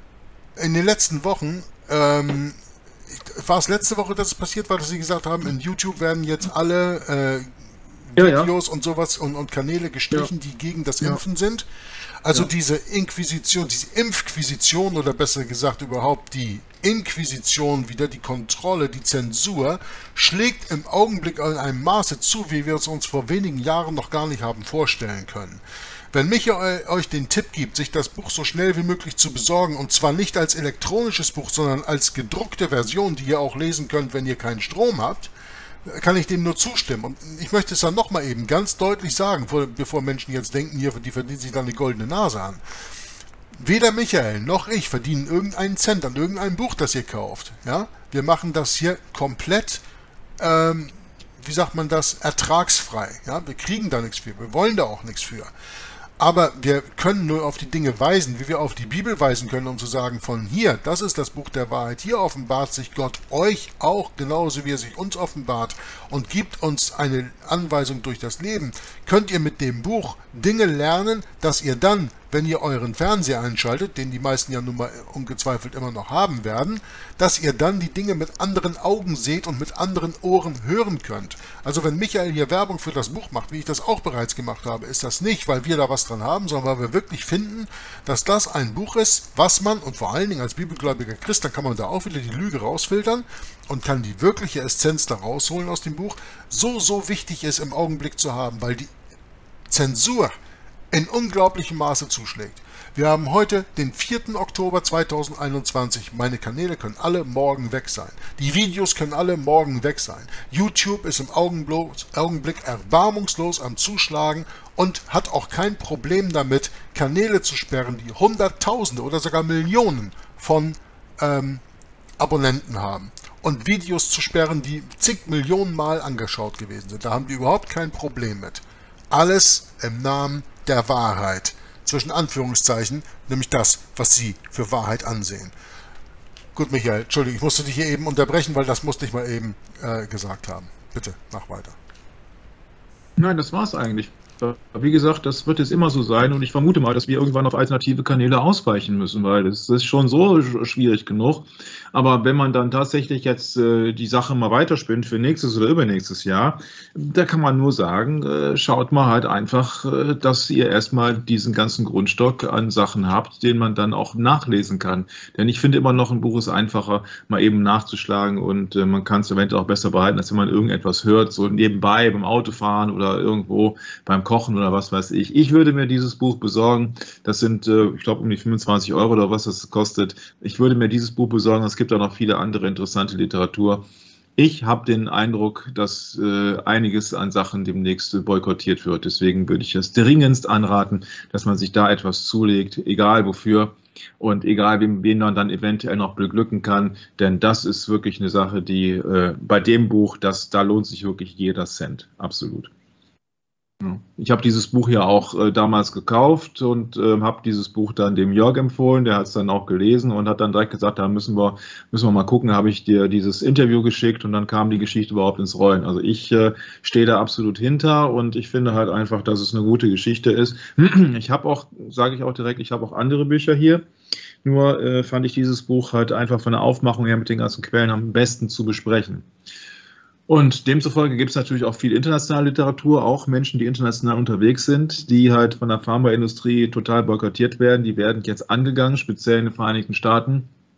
In den letzten Wochen... Ähm, war es letzte Woche, dass es passiert war, dass Sie gesagt haben, in YouTube werden jetzt alle äh, Videos ja, ja. und sowas und, und Kanäle gestrichen, ja. die gegen das Impfen ja. sind. Also ja. diese Inquisition, diese Impfquisition oder besser gesagt überhaupt die Inquisition wieder, die Kontrolle, die Zensur, schlägt im Augenblick in einem Maße zu, wie wir es uns vor wenigen Jahren noch gar nicht haben vorstellen können. Wenn Michael euch den Tipp gibt, sich das Buch so schnell wie möglich zu besorgen, und zwar nicht als elektronisches Buch, sondern als gedruckte Version, die ihr auch lesen könnt, wenn ihr keinen Strom habt, kann ich dem nur zustimmen. Und ich möchte es dann nochmal eben ganz deutlich sagen, bevor Menschen jetzt denken, hier, die verdienen sich dann die goldene Nase an. Weder Michael noch ich verdienen irgendeinen Cent an irgendeinem Buch, das ihr kauft. Ja? Wir machen das hier komplett, ähm, wie sagt man das, ertragsfrei. Ja? Wir kriegen da nichts für, wir wollen da auch nichts für. Aber wir können nur auf die Dinge weisen, wie wir auf die Bibel weisen können, um zu sagen, von hier, das ist das Buch der Wahrheit, hier offenbart sich Gott euch auch genauso, wie er sich uns offenbart und gibt uns eine Anweisung durch das Leben. Könnt ihr mit dem Buch Dinge lernen, dass ihr dann, wenn ihr euren Fernseher einschaltet, den die meisten ja nun mal ungezweifelt immer noch haben werden, dass ihr dann die Dinge mit anderen Augen seht und mit anderen Ohren hören könnt. Also wenn Michael hier Werbung für das Buch macht, wie ich das auch bereits gemacht habe, ist das nicht, weil wir da was dran haben, sondern weil wir wirklich finden, dass das ein Buch ist, was man, und vor allen Dingen als bibelgläubiger Christ, dann kann man da auch wieder die Lüge rausfiltern und kann die wirkliche Essenz da rausholen aus dem Buch, so, so wichtig ist im Augenblick zu haben, weil die Zensur in unglaublichem Maße zuschlägt. Wir haben heute den vierten Oktober zweitausendeinundzwanzig. Meine Kanäle können alle morgen weg sein. Die Videos können alle morgen weg sein. YouTube ist im Augenblick erbarmungslos am Zuschlagen und hat auch kein Problem damit, Kanäle zu sperren, die Hunderttausende oder sogar Millionen von ähm, Abonnenten haben. Und Videos zu sperren, die zig Millionen Mal angeschaut gewesen sind. Da haben die überhaupt kein Problem mit. Alles im Namen der Wahrheit. Zwischen Anführungszeichen, nämlich das, was Sie für Wahrheit ansehen. Gut, Michael, Entschuldigung, ich musste dich hier eben unterbrechen, weil das musste ich mal eben äh, gesagt haben. Bitte, mach weiter. Nein, das war's eigentlich. Wie gesagt, das wird jetzt immer so sein und ich vermute mal, dass wir irgendwann auf alternative Kanäle ausweichen müssen, weil es ist schon so schwierig genug. Aber wenn man dann tatsächlich jetzt äh, die Sache mal weiterspinnt für nächstes oder übernächstes Jahr, da kann man nur sagen, äh, schaut mal halt einfach, äh, dass ihr erstmal diesen ganzen Grundstock an Sachen habt, den man dann auch nachlesen kann. Denn ich finde immer noch, ein Buch ist einfacher, mal eben nachzuschlagen und äh, man kann es eventuell auch besser behalten, als wenn man irgendetwas hört, so nebenbei beim Autofahren oder irgendwo beim Kochen oder was weiß ich. Ich würde mir dieses Buch besorgen. Das sind, äh, ich glaube, um die fünfundzwanzig Euro oder was das kostet. Ich würde mir dieses Buch besorgen. Es gibt auch noch viele andere interessante Literatur. Ich habe den Eindruck, dass äh, einiges an Sachen demnächst boykottiert wird. Deswegen würde ich es dringendst anraten, dass man sich da etwas zulegt, egal wofür und egal, wen, wen man dann eventuell noch beglücken kann. Denn das ist wirklich eine Sache, die äh, bei dem Buch, das, da lohnt sich wirklich jeder Cent. Absolut. Ich habe dieses Buch ja auch äh, damals gekauft und äh, habe dieses Buch dann dem Jörg empfohlen, der hat es dann auch gelesen und hat dann direkt gesagt, da müssen wir, müssen wir mal gucken, habe ich dir dieses Interview geschickt und dann kam die Geschichte überhaupt ins Rollen. Also ich äh, stehe da absolut hinter und ich finde halt einfach, dass es eine gute Geschichte ist. Ich habe auch, sage ich auch direkt, ich habe auch andere Bücher hier, nur äh, fand ich dieses Buch halt einfach von der Aufmachung her mit den ganzen Quellen am besten zu besprechen. Und demzufolge gibt es natürlich auch viel internationale Literatur, auch Menschen, die international unterwegs sind, die halt von der Pharmaindustrie total boykottiert werden. Die werden jetzt angegangen, speziell in den Vereinigten Staaten.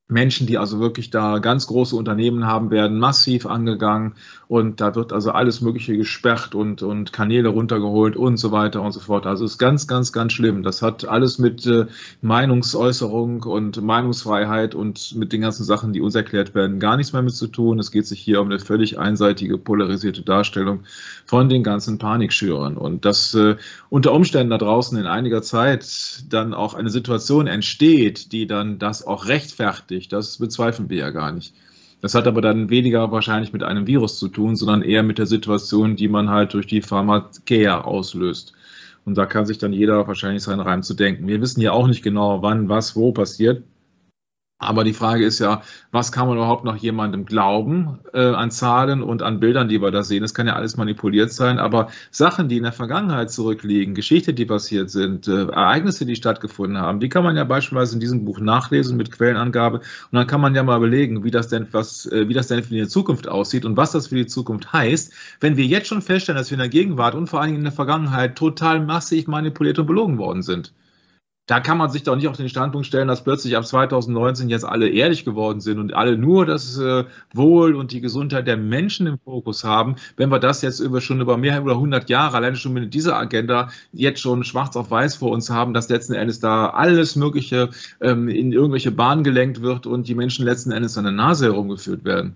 Menschen, die also wirklich da ganz große Unternehmen haben, werden massiv angegangen und da wird also alles Mögliche gesperrt und, und Kanäle runtergeholt und so weiter und so fort. Also es ist ganz, ganz, ganz schlimm. Das hat alles mit äh, Meinungsäußerung und Meinungsfreiheit und mit den ganzen Sachen, die uns erklärt werden, gar nichts mehr mit zu tun. Es geht sich hier um eine völlig einseitige, polarisierte Darstellung von den ganzen Panikschürern und dass äh, unter Umständen da draußen in einiger Zeit dann auch eine Situation entsteht, die dann das auch rechtfertigt. Das bezweifeln wir ja gar nicht. Das hat aber dann weniger wahrscheinlich mit einem Virus zu tun, sondern eher mit der Situation, die man halt durch die Pharmakeia auslöst. Und da kann sich dann jeder wahrscheinlich seinen Reim zu denken. Wir wissen ja auch nicht genau, wann, was, wo passiert. Aber die Frage ist ja, was kann man überhaupt noch jemandem glauben äh, an Zahlen und an Bildern, die wir da sehen? Es kann ja alles manipuliert sein, aber Sachen, die in der Vergangenheit zurückliegen, Geschichte, die passiert sind, äh, Ereignisse, die stattgefunden haben, die kann man ja beispielsweise in diesem Buch nachlesen mit Quellenangabe und dann kann man ja mal überlegen, wie das denn, was, äh, wie das denn für die Zukunft aussieht und was das für die Zukunft heißt, wenn wir jetzt schon feststellen, dass wir in der Gegenwart und vor allem in der Vergangenheit total massiv manipuliert und belogen worden sind. Da kann man sich doch nicht auf den Standpunkt stellen, dass plötzlich ab zweitausendneunzehn jetzt alle ehrlich geworden sind und alle nur das äh, Wohl und die Gesundheit der Menschen im Fokus haben. Wenn wir das jetzt über, schon über mehr oder hundert Jahre, alleine schon mit dieser Agenda, jetzt schon schwarz auf weiß vor uns haben, dass letzten Endes da alles Mögliche ähm, in irgendwelche Bahnen gelenkt wird und die Menschen letzten Endes an der Nase herumgeführt werden.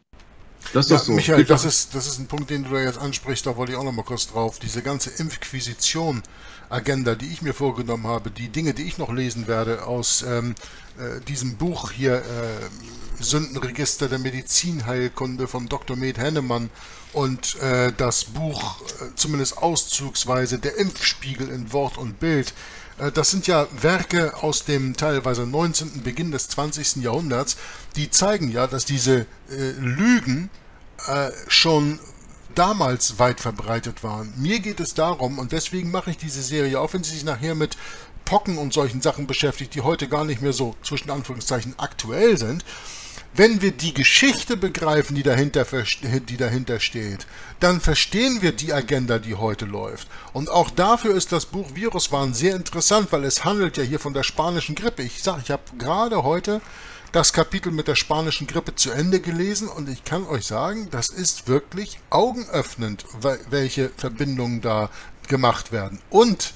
Das ist ja, so. Michael, das ist, das ist ein Punkt, den du da jetzt ansprichst, da wollte ich auch noch mal kurz drauf. Diese ganze Impfquisition-Agenda, die ich mir vorgenommen habe, die Dinge, die ich noch lesen werde aus ähm, äh, diesem Buch hier, äh, Sündenregister der Medizinheilkunde von Doktor Med Hennemann und äh, das Buch, äh, zumindest auszugsweise, der Impfspiegel in Wort und Bild. Äh, das sind ja Werke aus dem teilweise neunzehnten Beginn des zwanzigsten Jahrhunderts, die zeigen ja, dass diese äh, Lügen äh, schon damals weit verbreitet waren. Mir geht es darum, und deswegen mache ich diese Serie, auch wenn sie sich nachher mit Pocken und solchen Sachen beschäftigt, die heute gar nicht mehr so zwischen Anführungszeichen aktuell sind, wenn wir die Geschichte begreifen, die dahinter, die dahinter steht, dann verstehen wir die Agenda, die heute läuft. Und auch dafür ist das Buch Viruswahn sehr interessant, weil es handelt ja hier von der spanischen Grippe. Ich sage, ich habe gerade heute das Kapitel mit der spanischen Grippe zu Ende gelesen und ich kann euch sagen, das ist wirklich augenöffnend, welche Verbindungen da gemacht werden. Und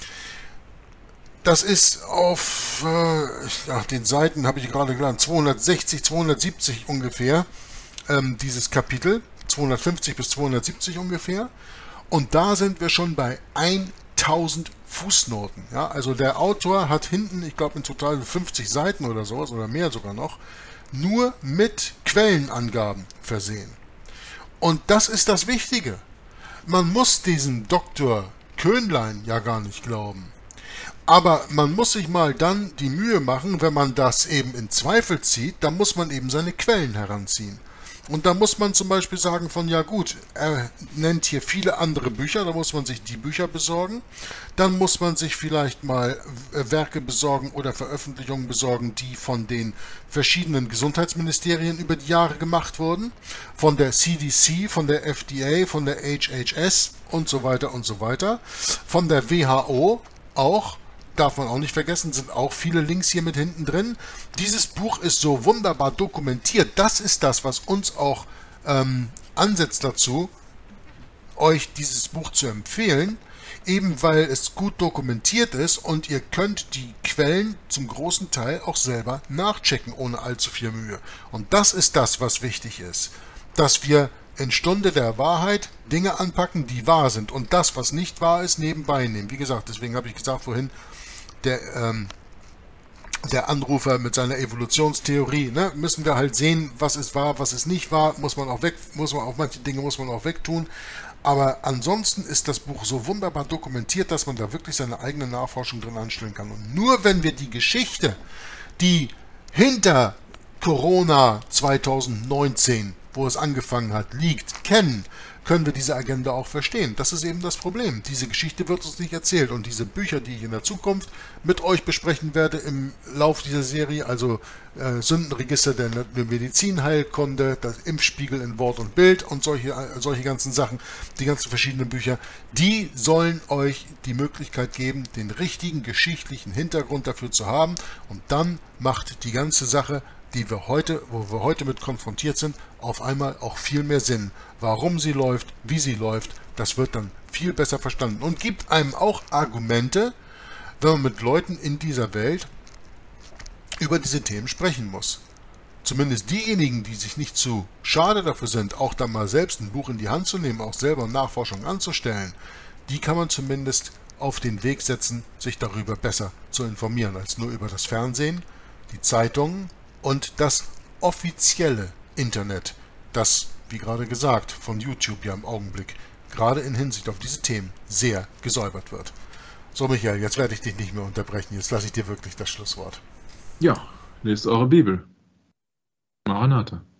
das ist auf äh, ja, den Seiten, habe ich gerade gelernt, zweihundertsechzig, zweihundertsiebzig ungefähr, ähm, dieses Kapitel, zweihundertfünfzig bis zweihundertsiebzig ungefähr. Und da sind wir schon bei tausend Fußnoten. Ja? Also der Autor hat hinten, ich glaube in total fünfzig Seiten oder sowas, oder mehr sogar noch, nur mit Quellenangaben versehen. Und das ist das Wichtige. Man muss diesem Doktor Köhnlein ja gar nicht glauben. Aber man muss sich mal dann die Mühe machen, wenn man das eben in Zweifel zieht, dann muss man eben seine Quellen heranziehen. Und da muss man zum Beispiel sagen von, ja gut, er nennt hier viele andere Bücher, da muss man sich die Bücher besorgen. Dann muss man sich vielleicht mal Werke besorgen oder Veröffentlichungen besorgen, die von den verschiedenen Gesundheitsministerien über die Jahre gemacht wurden. Von der C D C, von der F D A, von der H H S und so weiter und so weiter. Von der W H O auch. Darf man auch nicht vergessen, sind auch viele Links hier mit hinten drin. Dieses Buch ist so wunderbar dokumentiert. Das ist das, was uns auch ähm, ansetzt dazu, euch dieses Buch zu empfehlen, eben weil es gut dokumentiert ist und ihr könnt die Quellen zum großen Teil auch selber nachchecken, ohne allzu viel Mühe. Und das ist das, was wichtig ist, dass wir in Stunde der Wahrheit Dinge anpacken, die wahr sind und das, was nicht wahr ist, nebenbei nehmen. Wie gesagt, deswegen habe ich gesagt vorhin, Der, ähm, der Anrufer mit seiner Evolutionstheorie, ne, müssen wir halt sehen, was ist wahr, was ist nicht wahr, muss man auch weg, muss man auch manche Dinge muss man auch wegtun. Aber ansonsten ist das Buch so wunderbar dokumentiert, dass man da wirklich seine eigene Nachforschung drin anstellen kann. Und nur wenn wir die Geschichte, die hinter Corona zweitausendneunzehn, wo es angefangen hat, liegt, kennen, können wir diese Agenda auch verstehen. Das ist eben das Problem. Diese Geschichte wird uns nicht erzählt und diese Bücher, die ich in der Zukunft mit euch besprechen werde im Lauf dieser Serie, also äh, Sündenregister der Medizinheilkunde, das Impfspiegel in Wort und Bild und solche, äh, solche ganzen Sachen, die ganzen verschiedenen Bücher, die sollen euch die Möglichkeit geben, den richtigen geschichtlichen Hintergrund dafür zu haben und dann macht die ganze Sache die wir heute, wo wir heute mit konfrontiert sind, auf einmal auch viel mehr Sinn. Warum sie läuft, wie sie läuft, das wird dann viel besser verstanden und gibt einem auch Argumente, wenn man mit Leuten in dieser Welt über diese Themen sprechen muss. Zumindest diejenigen, die sich nicht zu schade dafür sind, auch dann mal selbst ein Buch in die Hand zu nehmen, auch selber Nachforschung anzustellen, die kann man zumindest auf den Weg setzen, sich darüber besser zu informieren, als nur über das Fernsehen, die Zeitungen und das offizielle Internet, das, wie gerade gesagt, von YouTube ja im Augenblick, gerade in Hinsicht auf diese Themen, sehr gesäubert wird. So, Michael, jetzt werde ich dich nicht mehr unterbrechen, jetzt lasse ich dir wirklich das Schlusswort. Ja, lest eure Bibel. Maranatha.